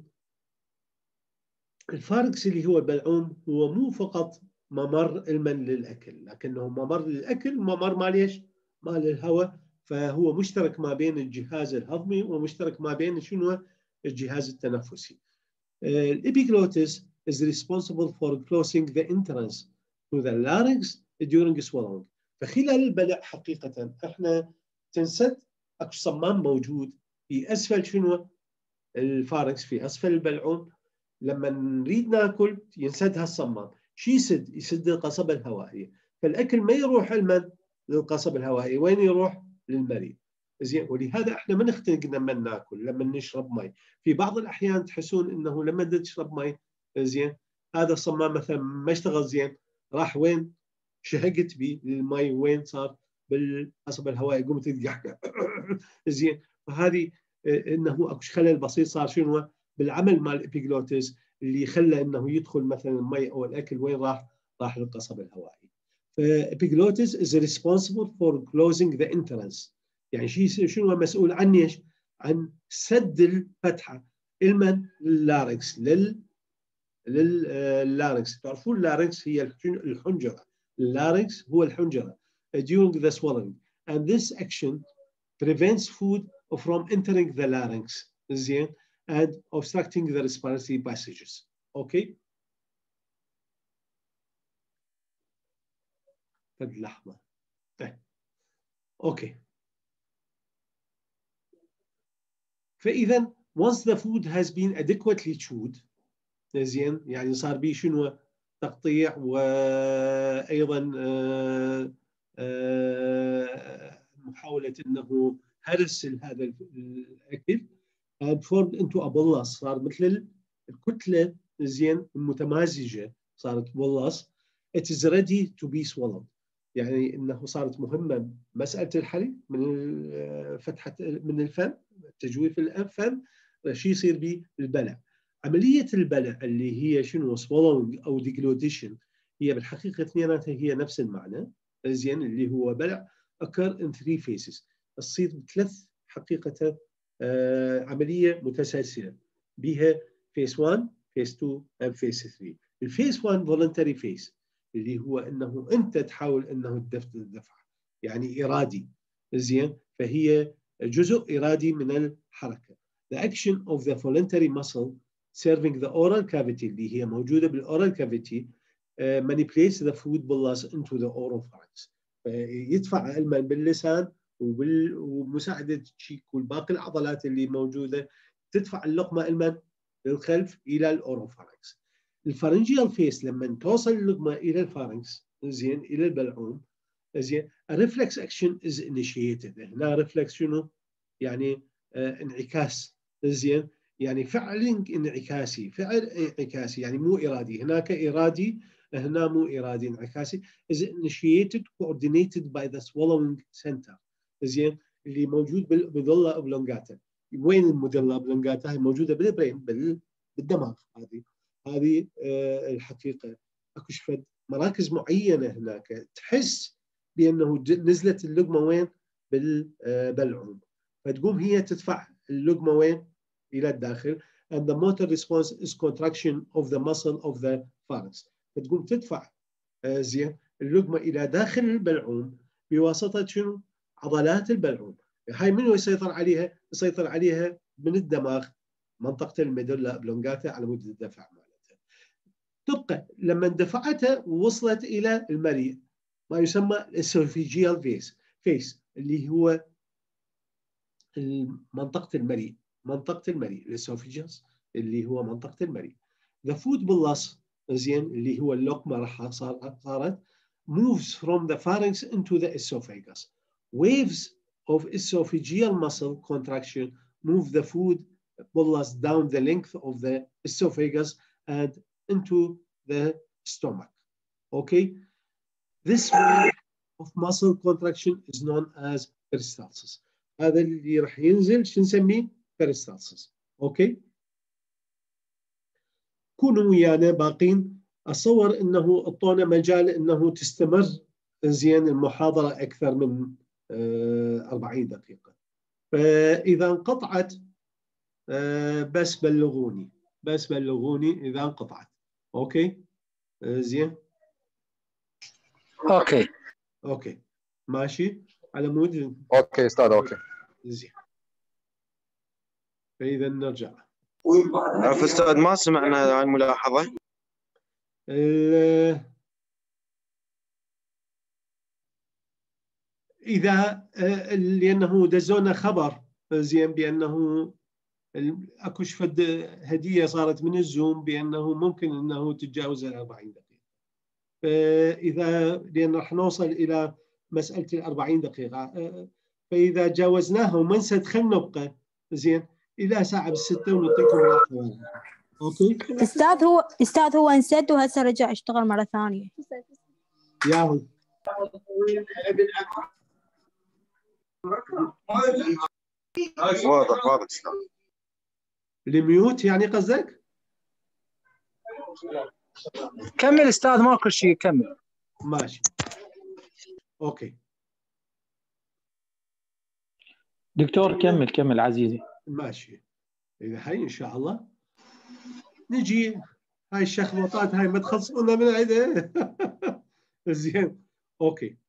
الفارنكس اللي هو البلعوم هو مو فقط ممر المن للأكل، لكنه ممر للأكل وممر مال ايش؟ مال الهواء. فهو مشترك ما بين الجهاز الهضمي ومشترك ما بين شنو؟ الجهاز التنفسي. الإبيجلوتس is responsible for closing the entrance to the larynx during swallowing. فخلال البلع حقيقة احنا تنسد اكو صمام موجود في اسفل شنو؟ الفارنكس، في اسفل البلعوم. لما نريد ناكل ينسد هالصمام. شو يسد؟ يسد القصبة الهوائية. فالاكل ما يروح المن للقصبة الهوائية، وين يروح؟ للمريء. زين. ولهذا احنا ما نختنق لما ناكل، لما نشرب مي. في بعض الاحيان تحسون انه لما تشرب مي زين هذا الصمام مثلا ما اشتغل زين، راح وين؟ شهقت بي المي، وين صار؟ بالقصبة الهوائية، قمت تقحقح. زين. فهذه انه اكو خلل بسيط صار شنو؟ بالعمل مال الابيجلوتس اللي خلى انه يدخل مثلا المي او الاكل، وين راح؟ راح للقصبة الهوائية. فالابيجلوتس is responsible for closing the entrance. يعني شيء شنو مسؤول عن ايش؟ عن سد الفتحة المن لللارنكس، لل لللارنكس. تعرفون اللارنكس هي الحنجرة. اللارنكس هو الحنجرة during the swallowing, and this action prevents food from entering the larynx زين and obstructing the respiratory passages. اوكي. فد لحظة. اوكي. فإذا once the food has been adequately chewed زين يعني صار به شنو تقطيع وايضا آه آه محاوله انه هرس هذا الاكل and formed into a bolus صار مثل الكتله زين المتمازجه صارت بولس. it is ready to be swallowed يعني انه صارت مهمه مساله الحلي من فتحه من الفم تجويف الفم شو يصير به البلع. عمليه البلع اللي هي شنو swallowing او deglutition هي بالحقيقه اثنيناتها هي نفس المعنى زين اللي هو بلع occur in three phases تصير بثلاث حقيقه آه عمليه متسلسله بها phase one phase two and phase three. الفيس واحد voluntary phase اللي هو انه انت تحاول انه تدفع الدفع يعني ارادي زين فهي جزء ارادي من الحركه. The action of the voluntary muscle serving the oral cavity اللي هي موجوده بالاورال cavity uh, manipulates the food bolus into the oropharynx يدفع الماء باللسان وبال... ومساعده تشيك والباقي العضلات اللي موجوده تدفع اللقمه الماء للخلف الى الاوروفارynx. الفارنجيال فيس لما توصل اللقمه الى الفارنكس زين الى البلعوم زين الريفلكس اكشن از انيشيتد. هنا ريفلكس شنو؟ يعني آه انعكاس زين يعني فعل انعكاسي فعل انعكاسي يعني مو ارادي هناك ارادي هنا مو ارادي انعكاسي is initiated coordinated by the swallowing center زين اللي موجود بالميدولا اوبلونجاتا. وين الميدولا اوبلونجاتا؟ هي موجوده بالبرين بالدماغ. هذه هذه آه الحقيقه اكو شفد مراكز معينه هناك تحس بانه نزلت اللقمه وين؟ بالبلعوم فتقوم هي تدفع اللقمه وين؟ الى الداخل and the motor response is contraction of the muscle of the pharynx فتقوم تدفع آه زين اللقمه الى داخل البلعوم بواسطه شنو؟ عضلات البلعوم. هاي منو يسيطر عليها؟ يسيطر عليها من الدماغ منطقه الميدولا اوبلونجاتا على مود الدفع مالتها. تبقى لما دفعتها ووصلت الى المريء ما يسمى الاسوفيجيال فيس فيس اللي هو منطقه المريء منطقه المريء الاسوفيجيوس اللي هو منطقه المريء. The food bolus زين اللي هو اللقمه راح صارت moves from the pharynx into the esophagus. Waves of esophageal muscle contraction move the food bolus down the length of the esophagus and into the stomach. Okay, this wave of muscle contraction is known as peristalsis. هذا اللي راح ينزل شو نسميه؟ peristalsis. اوكي؟ كونوا ويانا باقين اتصور انه اعطونا مجال انه تستمر زين المحاضره اكثر من أربعين دقيقه. فاذا انقطعت بس بلغوني بس بلغوني اذا انقطعت. اوكي؟ زين؟ اوكي اوكي ماشي على مود. اوكي استاذ اوكي زين. فاذا نرجع. عرف استاذ ما سمعنا عن الملاحظه. اذا لانه دزونا خبر زين بانه اكو شفد هديه صارت من الزوم بانه ممكن انه تتجاوز ال أربعين دقيقه. فاذا لان راح نوصل الى مساله ال أربعين دقيقه فاذا جاوزناها وما نسد خلينا نبقى زين الى ساعه بالسته ونعطيكم راحه. اوكي استاذ هو استاذ هو انسد وهسه رجع اشتغل مره ثانيه. ياهو واضح واضح استاذ. الميوت يعني قصدك؟ كمل استاذ ماكو شيء كمل. ماشي اوكي دكتور كمل كمل عزيزي. ماشي اذا هاي ان شاء الله نجي هاي الشخبطات هاي ما تخلصونا من عندها. زين اوكي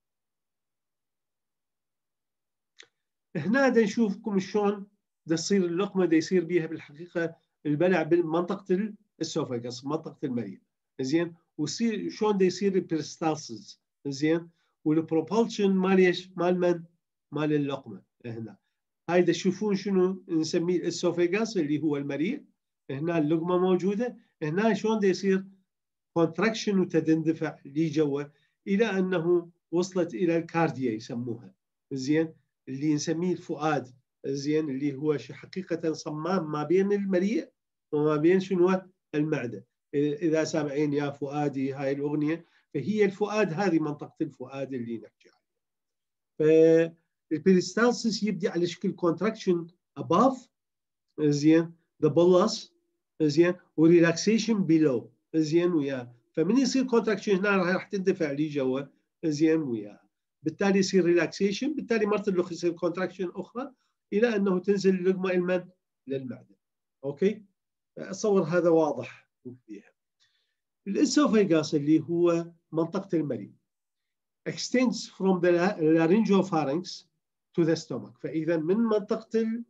هنا دا نشوفكم شلون دا تصير اللقمه دا يصير بيها بالحقيقه البلع بمنطقه الاسوفاجس منطقه المريء زين ويصير شلون دا يصير البريستالسيس زين والبروبولشن مال ايش؟ مال من؟ مال اللقمه هنا هاي تشوفون شنو نسميه الاسوفيغاس اللي هو المريء. هنا اللقمه موجوده، هنا شلون يصير كونتراكشن وتندفع لي جوا الى انه وصلت الى الكارديا يسموها زين، اللي نسميه الفؤاد زين، اللي هو حقيقه صمام ما بين المريء وما بين شنو المعده. اذا سامعين يا فؤادي هاي الاغنيه، فهي الفؤاد، هذه منطقه الفؤاد اللي نحكي عنها. فالبيريستالسيس يبدي على شكل كونتراكشن above زين the bolus زين وريلاكسيشن below زين وياه. فمن يصير كونتراكشن هنا راح تندفع لي جوا زين وياه، بالتالي يصير ريلاكسيشن، بالتالي مرت الاخ يصير كونتراكشن اخرى الى انه تنزل اللقمه المن للمعده. اوكي، اتصور هذا واضح فيها. الاسوفيغاس اللي هو منطقه المريء extends from the laryngopharynx to the stomach. فاذا من منطقه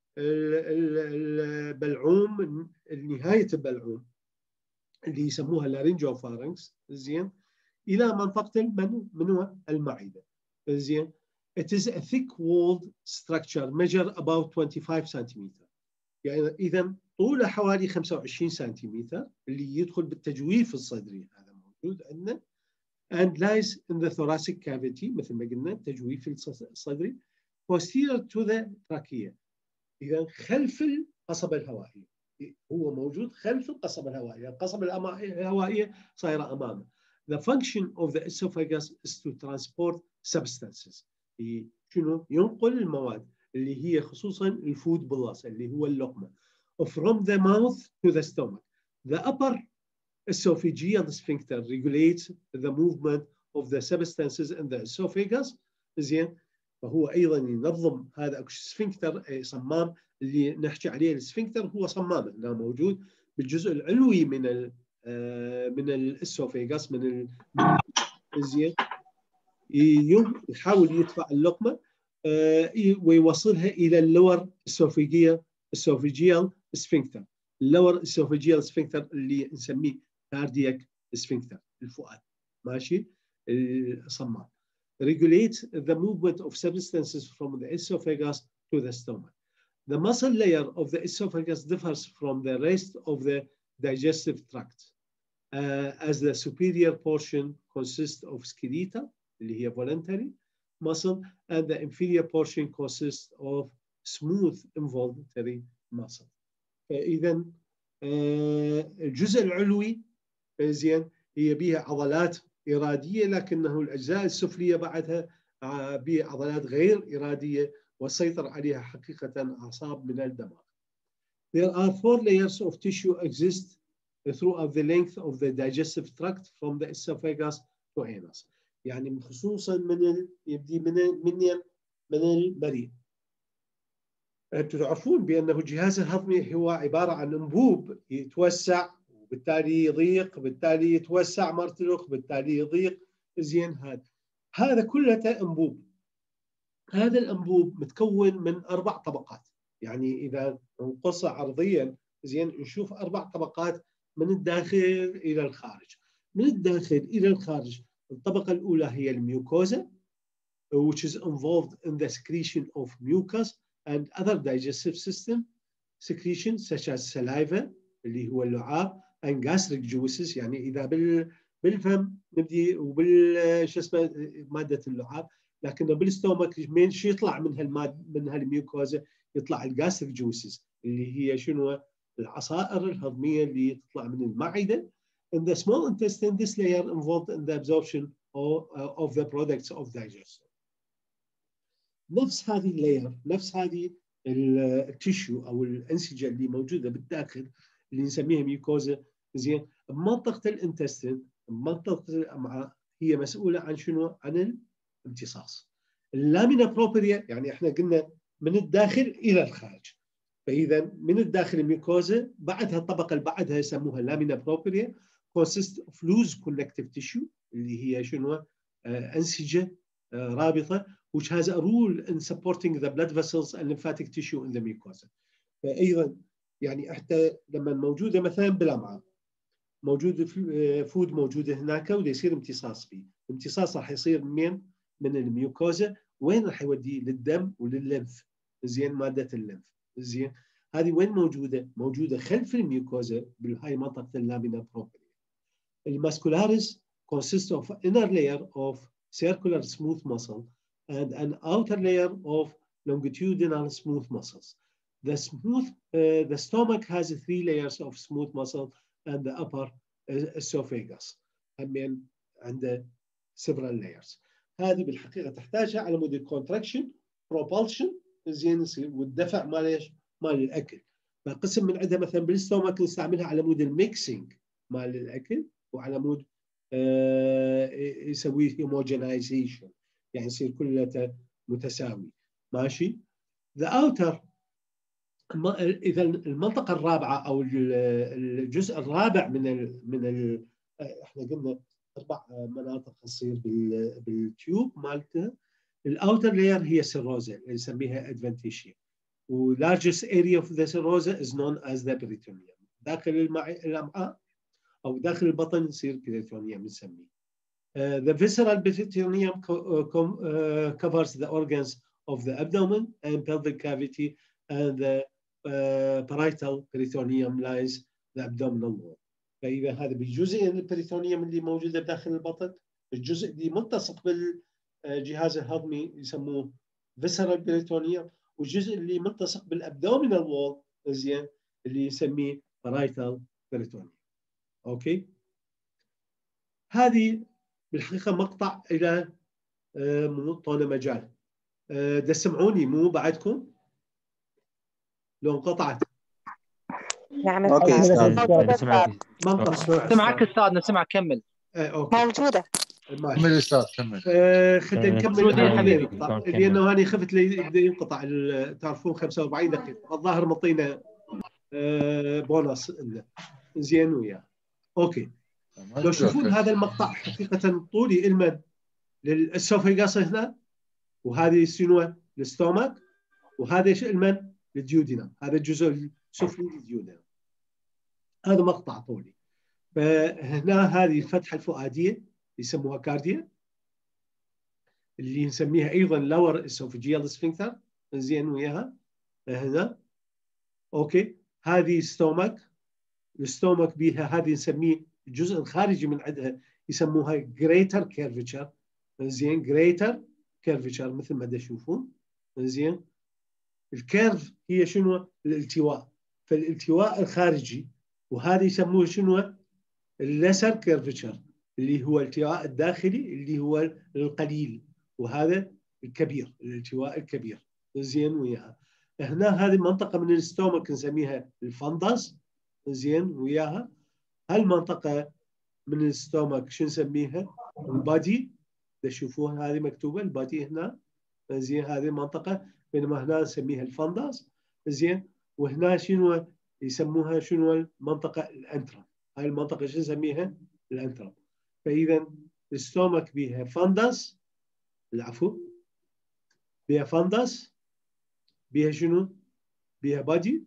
البلعوم، نهايه البلعوم اللي يسموها اللارينجوفارنكس زين الى منطقه المن منو المعده زين. It is a thick walled structure measure about twenty-five centimeters. يعني اذا طوله حوالي خمسة وعشرين سنتيمتر اللي يدخل بالتجويف الصدري، هذا موجود عندنا. and lies in the thoracic cavity مثل ما قلنا التجويف الصدري posterior to the trachea. اذا خلف القصبه الهوائيه، هو موجود خلف القصبه الهوائيه، القصبه الهوائيه صايره امامه. The function of the esophagus is to transport substances. شنو؟ ينقل المواد اللي هي خصوصا الفود بلس اللي هو اللقمه from the mouth to the stomach. The upper esophageal sphincter regulates the movement of the substances in the esophagus زين. فهو ايضا ينظم هذا السفنكتر، صمام اللي نحكي عليه السفنكتر هو صمام هنا موجود بالجزء العلوي من ال من الاسوفيغاس من زين، يحاول يدفع اللقمه ويوصلها الى اللور اسوفيجيال اسوفيجيال سفنكتر. اللور اسوفيجيال سفنكتر اللي نسميه كاردياك سفنكتر، الفؤاد ماشي الصمام. regulates the movement of substances from the esophagus to the stomach. The muscle layer of the esophagus differs from the rest of the digestive tract, uh, as the superior portion consists of skeletal, اللي هي voluntary muscle, and the inferior portion consists of smooth involuntary muscle. فإذا الجزء العلوي زين هي بها عضلات إرادية، لكنه الأجزاء السفلية بعدها بعضلات غير إرادية وسيطر عليها حقيقة أعصاب من الدماغ. There are four layers of tissue exist throughout the length of the digestive tract from the esophagus to anus. يعني خصوصا من ال... يبدي من من من المريء. أنتم تعرفون بأنه الجهاز الهضمي هو عبارة عن أنبوب يتوسع وبالتالي يضيق، بالتالي يتوسع مرتلخ، بالتالي يضيق زين. هذا هذا كله أنبوب. هذا الأنبوب متكون من أربع طبقات، يعني إذا نقصه عرضيا زين نشوف أربع طبقات من الداخل إلى الخارج. من الداخل إلى الخارج الطبقة الأولى هي الميوكوزا which is involved in the secretion of mucus and other digestive system secretions such as saliva اللي هو اللعاب and gastric juices. يعني إذا بال بالفم نبدي وبال شو اسمه مادة اللعاب، لكن بالستومك من شو يطلع منها الماد من هالميوكوزا؟ يطلع الجاستريك جوسز اللي هي شنو؟ العصائر الهضمية اللي تطلع من المعدة. In the small intestine, this layer involved in the absorption of, uh, of the products of digestion. نفس هذه اللاير، نفس هذه التيشو او الانسجه اللي موجوده بالداخل اللي نسميها ميوكوزا زين. منطقه الانتستين، منطقه الامعاء هي مسؤوله عن شنو؟ عن الامتصاص. اللامينا بروبريا يعني احنا قلنا من الداخل الى الخارج. فاذا من الداخل الميوكوزا، بعدها الطبقه اللي بعدها يسموها اللامينا بروبريا consist of loose connective tissue اللي هي شنو؟ آه انسجه آه رابطه which has a role in supporting the blood vessels and lymphatic tissue in the mucosa. فايضا يعني حتى لما موجوده مثلا بالامعاء موجود فود موجوده هناك وده يصير امتصاص فيه، الامتصاص راح يصير من من الميوكوزا، وين راح يوديه؟ للدم وللليمف زين ماده الليمف. زين هذه وين موجوده؟ موجوده خلف الميوكوزا بالهاي منطقه اللامينا بروبريا. الماسكولاريس consists of inner layer of circular smooth muscle and an outer layer of longitudinal smooth muscles. The smooth, uh, the stomach has three layers of smooth muscle and the upper esophagus. همين عنده several layers. هذه بالحقيقة تحتاجها على مود contraction, propulsion زين يصير والدفع مال ايش؟ مال الأكل. فقسم من عندها مثلا بالستومك نستعملها على مود الميكسينج مال الأكل وعلى مود آه يسوي homogenization يعني يصير كله متساوي. ماشي؟ The outer إذا المنطقة الرابعة أو الجزء الرابع من ال من ال إحنا قلنا أربع مناطق تصير بال بالتيوب مالته. الأوتر لاير هي سيروزا اللي نسميها adventitia. و largest area of the serosa is known as the peritoneum. داخل الأمعاء أو داخل البطن يصير peritoneum نسميه. Uh, the visceral peritoneum uh, covers the organs of the abdomen and pelvic cavity, and the uh, parietal peritoneum lies the abdominal wall. فإذا هذا بالجزء البريتونيوم اللي موجودة داخل البطن، الجزء اللي ملتصق بالجهاز الهضمي يسموه visceral peritoneum، والجزء اللي ملتصق بالابدومينال وول زين اللي يسميه parietal peritoneum. اوكي؟ هذه بالحقيقة مقطع إلى مو طول مجال. دا سمعوني مو بعدكم؟ لو انقطعت. نعم اوكي استاذ ما انقطع. سمعك استاذنا، سمع كمل. اوكي موجودة. كمل استاذ كمل. خلينا نكمل المقطع لانه انا خفت لي ينقطع. تعرفون خمسة وأربعين دقيقة الظاهر مطينا بونص زين وياه. اوكي لو تشوفون هذا المقطع حقيقة طولي المن للاسوفيغاس هنا، وهذه شنو الستومك، وهذا المن للديودينم، هذا الجزء السفلي للديودينم. هذا مقطع طولي. فهنا هذه الفتحة الفؤادية يسموها كارديا اللي نسميها ايضا لور اسوفيجيال سفنكتر زين وياها هنا. اوكي هذه ستومك، الستومك بيها هذه نسميه الجزء الخارجي من عندها يسموها جريتر كيرفتشر زين، جريتر كيرفتشر مثل ما تشوفون زين. الكيرف هي شنو؟ الالتواء، فالالتواء الخارجي، وهذا يسموه شنو؟ الليسر كيرفتشر اللي هو الالتواء الداخلي اللي هو القليل، وهذا الكبير الالتواء الكبير زين وياها. هنا هذه منطقة من الستومك نسميها الفندس زين وياها. هالمنطقة من الستومك شو نسميها؟ البادي. تشوفون هذه مكتوبة البادي هنا زين، هذه المنطقة، بينما هنا نسميها الفندس زين. وهنا شنو يسموها؟ شنو المنطقة الانترم. هاي المنطقة شو نسميها؟ الانترم. فإذا الستومك بيها فندس، العفو بيها فندس، بيها شنو؟ بيها بادي،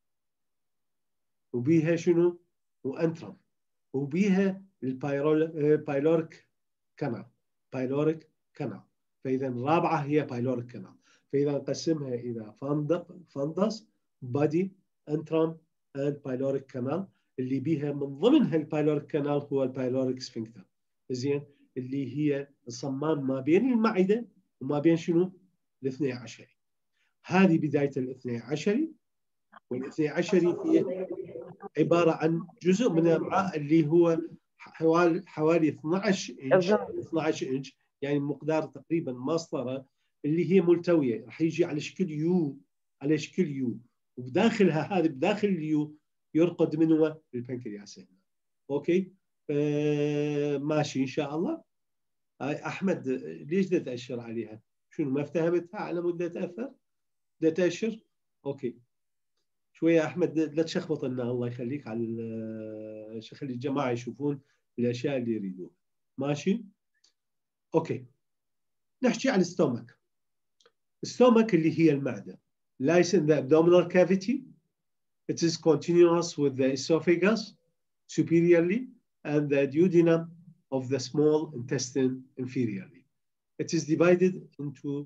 وبيها شنو؟ وانترم، وبيها البايلوريك كانال، بايلوريك كانال. فإذا الرابعة هي بايلوريك كانال. فإذا نقسمها إلى فندس، بادي، انترم، and بايلوريك كانال، اللي بيها من ضمنها البايلوريك كانال هو البايلوريك سفنكتر زين، اللي هي الصمام ما بين المعدة وما بين شنو؟ الاثني عشري. هذه بداية الاثني عشري، والاثني عشري هي عبارة عن جزء من الأمعاء اللي هو حوالي حوالي اثنعش إنش، اثنعش إنش يعني مقدار تقريبا مسطرة اللي هي ملتوية، راح يجي على شكل يو، على شكل يو، وبداخلها هذه بداخل اليو يرقد منه البنكرياس هنا. اوكي آه ماشي ان شاء الله. احمد ليش دا تاشر عليها؟ شنو ما افتهمتها على مده تاثر؟ دا تاشر؟ اوكي شويه احمد لا تشخبط لنا الله يخليك على خلي الجماعه يشوفون الاشياء اللي يريدوها. ماشي؟ اوكي نحكي عن الستومك. الستومك اللي هي المعده lies in the abdominal cavity. It is continuous with the esophagus superiorly and the duodenum of the small intestine inferiorly. It is divided into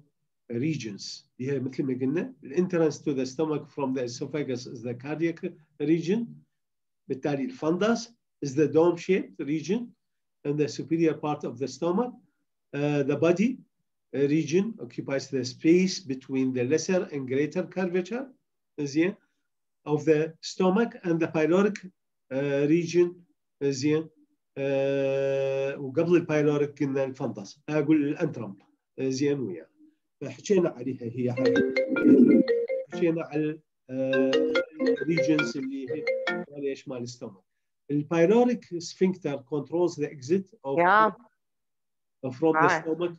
regions هي مثل ما قلنا ال entrance to the stomach from the esophagus is the cardiac region. بالتالي ال fundus is the dome shaped region in the superior part of the stomach. Uh, the body region occupies the space between the lesser and greater curvature زين of the stomach, and the pyloric uh, region زين uh, وقبل البايلوريك قلنا الفندس اقول الانترم زين وياه فحكينا عليها هي حكينا على الريجنز اللي هي ليش مال الستومك. البايلوريك sphincter controls the exit of yeah. from the stomach.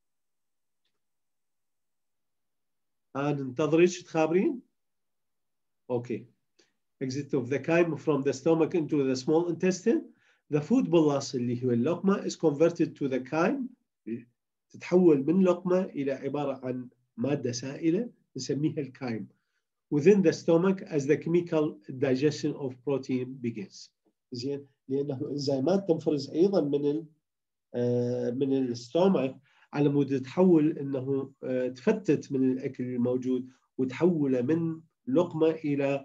ها ننتظر ايش تخابرين؟ اوكي. exit of the chyme from the stomach into the small intestine. The food bolus اللي هو اللقمة is converted to the chyme. تتحول من لقمة إلى عبارة عن مادة سائلة نسميها الكايم. Within the stomach as the chemical digestion of protein begins. زين لأنه الإنزيمات تنفرز أيضا من ال من الستومك على مود تحول انه تفتت من الاكل الموجود وتحوله من لقمه الى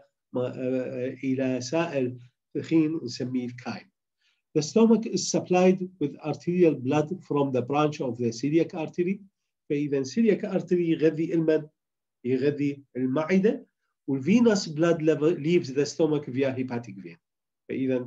الى سائل ثخين نسميه الكايم. The stomach is supplied with arterial blood from the branch of the celiac artery. فاذا celiac artery يغذي المن يغذي المعده والفينوس blood leaves the stomach via hepatic vein. فاذا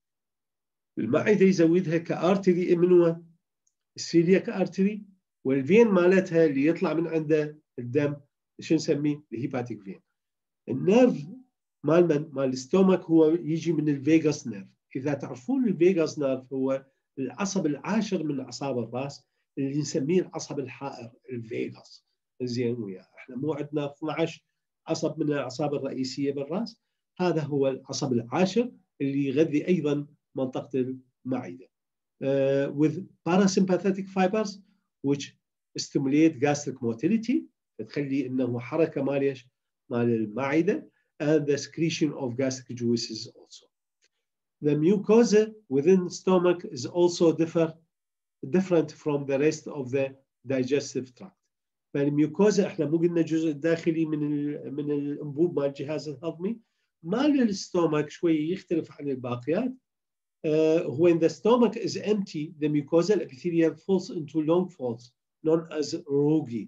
المعده يزودها كارتري من السيلياك ارتري والفين مالتها اللي يطلع من عنده الدم شو نسميه؟ الهيباتيك فين. النيرف مال من؟ مال الستومك هو يجي من الفيغاس نيرف. اذا تعرفون الفيغاس نيرف هو العصب العاشر من اعصاب الراس اللي نسميه العصب الحائر الفيغاس. زين وياه احنا مو عندنا اثني عشر عصب من الاعصاب الرئيسيه بالراس، هذا هو العصب العاشر اللي يغذي ايضا منطقه المعده. Uh, with parasympathetic fibers which stimulate gastric motility تخلي انه حركه مال ايش؟ مال المعده and the secretion of gastric juices also. The mucosa within stomach is also differ, different from the rest of the digestive tract. فالميوكوزا احنا مو قلنا الجزء الداخلي من من الانبوب مال الجهاز الهضمي، مال الستومك شوي يختلف عن الباقيات. Uh, when the stomach is empty, the mucosal epithelium falls into long folds known as rugae.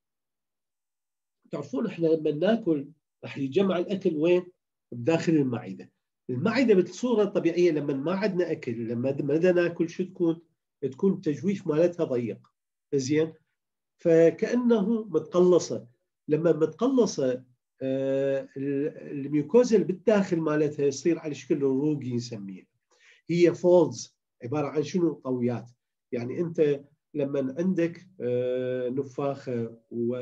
تعرفون احنا لما ناكل راح يجمع الاكل وين؟ بداخل المعده. المعده بالصوره الطبيعيه لما ما عندنا اكل، لما بدنا ناكل شو تكون؟ تكون التجويف مالتها ضيق. زين؟ فكانه متقلصه. لما متقلصه آه الميوكوزا بالداخل مالتها يصير على شكل روغي نسميه. هي فولدز عباره عن شنو؟ طويات. يعني انت لما عندك نفاخه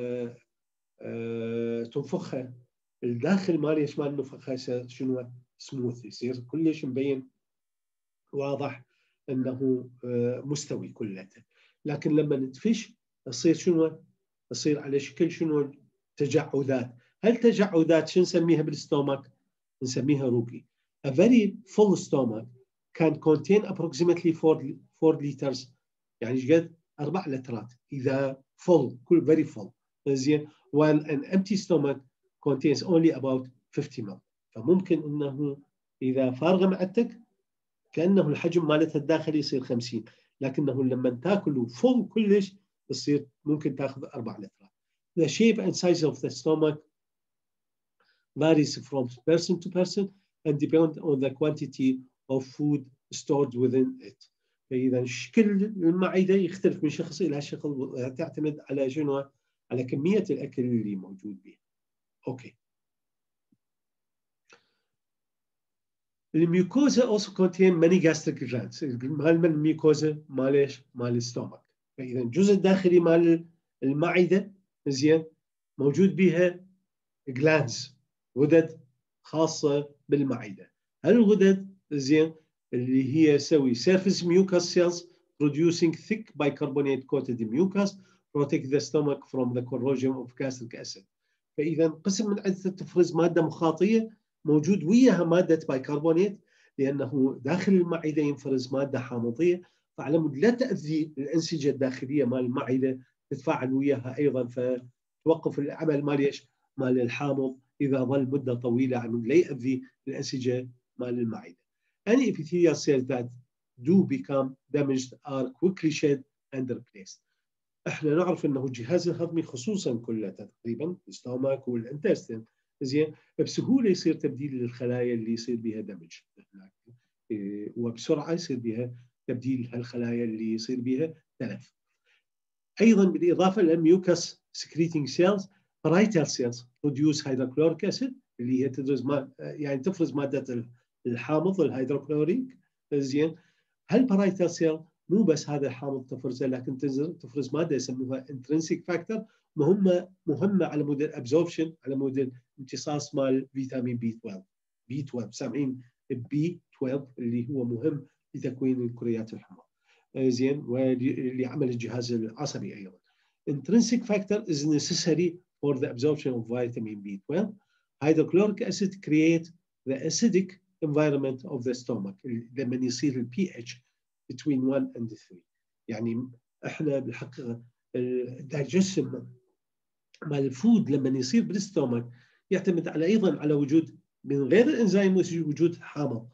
وتنفخها الداخل مالي ايش مال نفخها شنو؟ سموث، يصير كلش مبين واضح انه مستوي كلته. لكن لما نتفش يصير شنو؟ يصير على شكل شنو؟ تجعدات. هالتجعدات شو نسميها بالستومك؟ نسميها روغي. A very full stomach can contain approximately four, four liters يعني ايش قد؟ أربع لترات إذا full كل very full. زين while an empty stomach contains only about fifty milliliters. فممكن إنه إذا فارغة معدتك كأنه الحجم مالتها الداخلي يصير خمسين، لكنه لما تاكله full كلش يصير ممكن تاخذ أربع لترات. The shape and size of the stomach varies from person to person and depend on the quantity of food stored within it. فإذا شكل المعدة يختلف من شخص إلى شخص، تعتمد على شنو؟ على كمية الأكل اللي موجود به. أوكي. الميوكوزا also contain many gastric glands. مال من الميوكوزا؟ مال ايش؟ مال الستومك. فإذا الجزء الداخلي مال المعدة زين موجود بها glands غدد خاصة بالمعدة. هالغدد زين اللي هي سوي surface mucus cells producing thick bicarbonate coated mucus protect the stomach from the corrosion of gastric acid. فإذا قسم من عدة تفرز مادة مخاطية موجود وياها مادة بايكربونات، لأنه داخل المعدة ينفرز مادة حامضية، فعلى مود لا تأذي الأنسجة الداخلية مال المعدة تتفاعل وياها ايضا، فتوقف العمل مال ايش؟ مال الحامض اذا ظل مده طويله عم لا يؤذي الانسجه مال المعده. Any epithelial cells that do become damaged are quickly shed and replaced. احنا نعرف انه الجهاز الهضمي خصوصا كله تقريبا الستومك والانتستين زين بسهوله يصير تبديل للخلايا اللي يصير بها دمج، وبسرعه يصير بها تبديل هالخلايا اللي يصير بها تلف. ايضا بالاضافه للميوكس سكريتنج سيلز بارايتال سيلز بروديوس هيدروكلوريك اسيد اللي هي تفرز ما يعني تفرز ماده الحامض الهيدروكلوريك زين. هالبارايتال سيل مو بس هذا الحامض تفرزه، لكن تفرز ماده يسموها انترنسيك فاكتور مهمه مهمه على مود الابزوربشن، على مود الامتصاص مال فيتامين بي اثناشر بي اثناشر سامعين بي اثناشر اللي هو مهم لتكوين الكريات الحمراء زين ولعمل الجهاز العصبي ايضا. Intrinsic factor is necessary for the absorption of vitamin بي اثناشر. Hydrochloric acid create the acidic environment of the stomach لما يصير ال pH between one and three. يعني احنا بالحقيقه الدايجستشن مال الفود لما يصير بالستومك يعتمد على ايضا على وجود من غير الانزيم وجود حامض.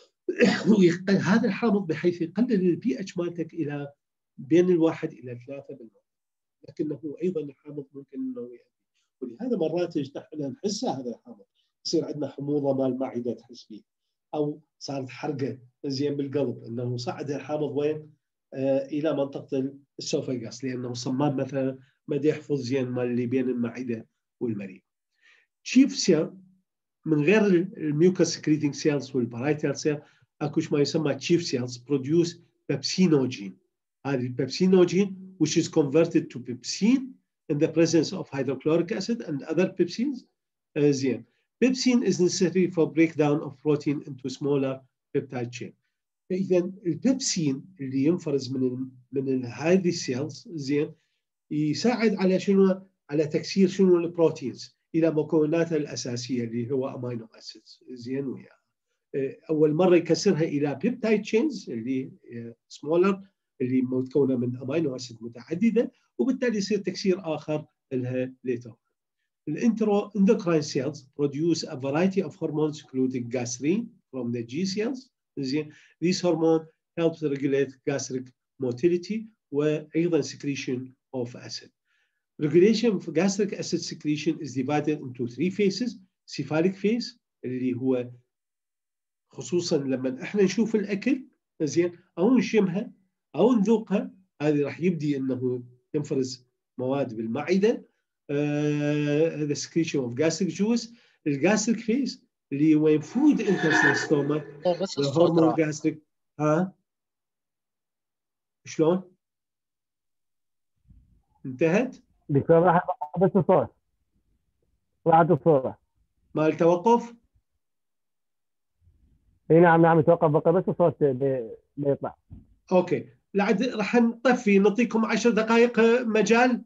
هذا الحامض بحيث يقلل البي اتش مالتك الى بين الواحد الى ثلاثه بالمئة، لكنه ايضا الحامض ممكن انه يؤذي، ولهذا مرات احنا نحسه هذا الحامض يصير عندنا حموضه مال المعده تحس فيه، او صارت حرقه زين بالقلب انه صعد الحامض وين؟ آه الى منطقه الاسوفاجاس، لانه صمام مثلا ما يحفظ زين مال اللي بين المعده والمريء. تشيف سيل من غير الميوكس سكريتنج سيلز والبارايتال سيل اكو ما يسمى تشيف سيلز بروديوس بيبسينوجين. هذه البيبسينوجين which is converted to pepsin in the presence of hydrochloric acid and other pepsins. uh, زين. Pepsin is necessary for breakdown of protein into smaller peptide chain. فإذا البيبسين اللي ينفرز من ال من هذه السيلز زين يساعد على شنو؟ على تكسير شنو البروتينز الى مكوناتها الاساسيه اللي هو امينو اسيدز زين وياها. اول مره يكسرها الى بيبتايد تشينز اللي سمولر اللي متكونه من امينو اسيد متعدده، وبالتالي يصير تكسير اخر لها ليتر. الانترو endocrine cells produce a variety of hormones including gastrin from the G cells. These hormones help to regulate gastric motility وايضا secretion of acid. Regulation of gastric acid secretion is divided into three phases. Cephalic phase اللي هو خصوصا لما احنا نشوف الاكل زين او نشمها او نذوقها، هذه راح يبدي انه ينفرز مواد بالمعده. هذا uh, secretion of gastric juice. الجاستريك phase اللي وين food enters the stomach the hormone gastric. ها شلون؟ انتهت؟ دكتور راح بس الصوت راحت الصورة مال التوقف؟ اي نعم نعم توقف بقى بس الصوت بيطلع. اوكي لعد راح نطفي نعطيكم عشر دقائق مجال.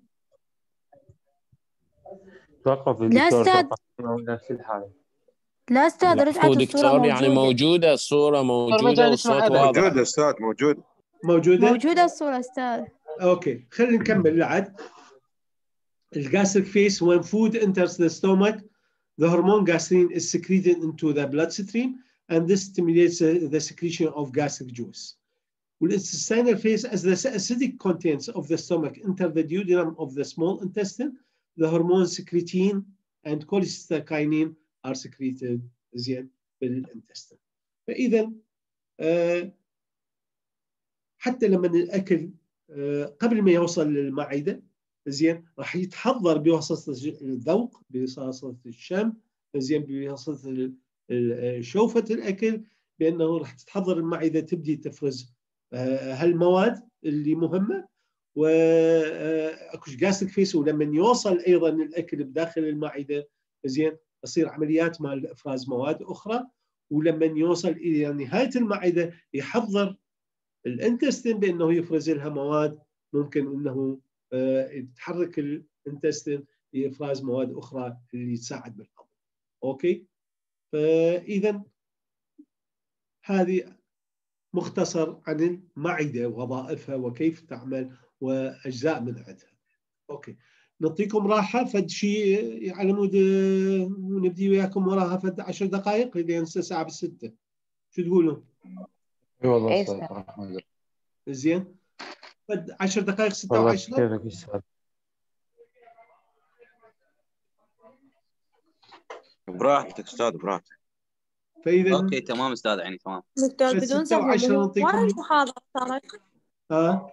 توقف لا استاذ نفس الحالة. لا استاذ رجعت الصورة دكتور يعني موجودة الصورة موجودة والصوت واضح. موجودة استاذ موجود موجودة موجودة الصورة استاذ. اوكي خلينا نكمل لعد. الجاستريك phase when food enters the stomach the hormone gastrin is secreted into the bloodstream and this stimulates the secretion of gastric juice. والintestinal phase as the acidic contents of the stomach enter the duodenum of the small intestine the hormones secretin and cholecystokinin are secreted زين بالintestine. فإذا آه حتى لما الأكل آه قبل ما يوصل للمعدة زين راح يتحضر بواسطة الذوق بواسطة الشم زين بواسطة شوفة الأكل بأنه راح تتحضر المعدة تبدي تفرز آه هالمواد اللي مهمة واكوش جاستريك فيس. ولما يوصل ايضا الاكل بداخل المعده زين تصير عمليات مال افراز مواد اخرى، ولما يوصل الى نهايه المعده يحضر الانتستين بانه يفرز لها مواد ممكن انه يتحرك الانتستين لافراز مواد اخرى اللي تساعد بالهضم. اوكي فاذا هذه مختصر عن المعده ووظائفها وكيف تعمل واجزاء من عندها. اوكي نعطيكم راحه فد شيء على مود نبدي وياكم وراها فد عشر دقائق لين الساعه بالستة. شو تقولوا؟ اي والله استاذ رحمة. زين فد عشر دقائق ستة والله وعشرة. كيفك استاذ. براحتك استاذ براحتك. فاذا اوكي تمام استاذ يعني تمام. دكتور بدون ستة وعشرة زحمة نعطيكم. وين المحاضرة صارت؟ ها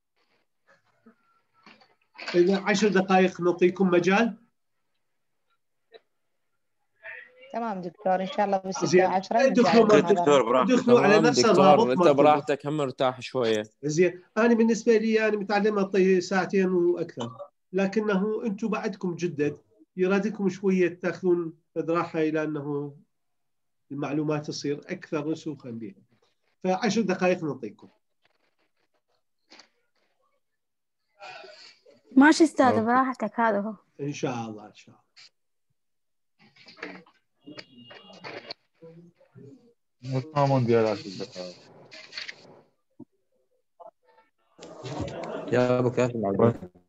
إذا عشر دقائق نعطيكم مجال. تمام دكتور ان شاء الله بالستة زين وعشرة ادخلوا نرجع ما دكتور براحتك. ادخلوا على تمام نفس الرابط دكتور، انت مالكم. براحتك، هم مرتاح شويه. زين انا بالنسبه لي انا متعلم اعطي ساعتين واكثر، لكنه انتم بعدكم جدد يرادكم شويه تاخذون راحه الى انه المعلومات تصير اكثر رسوخا بها. فعشر دقائق نعطيكم. ماشي استاذ براحتك هذا هو. ان شاء الله ان شاء الله. ما مونديالات الدقائق. يا ابو كافي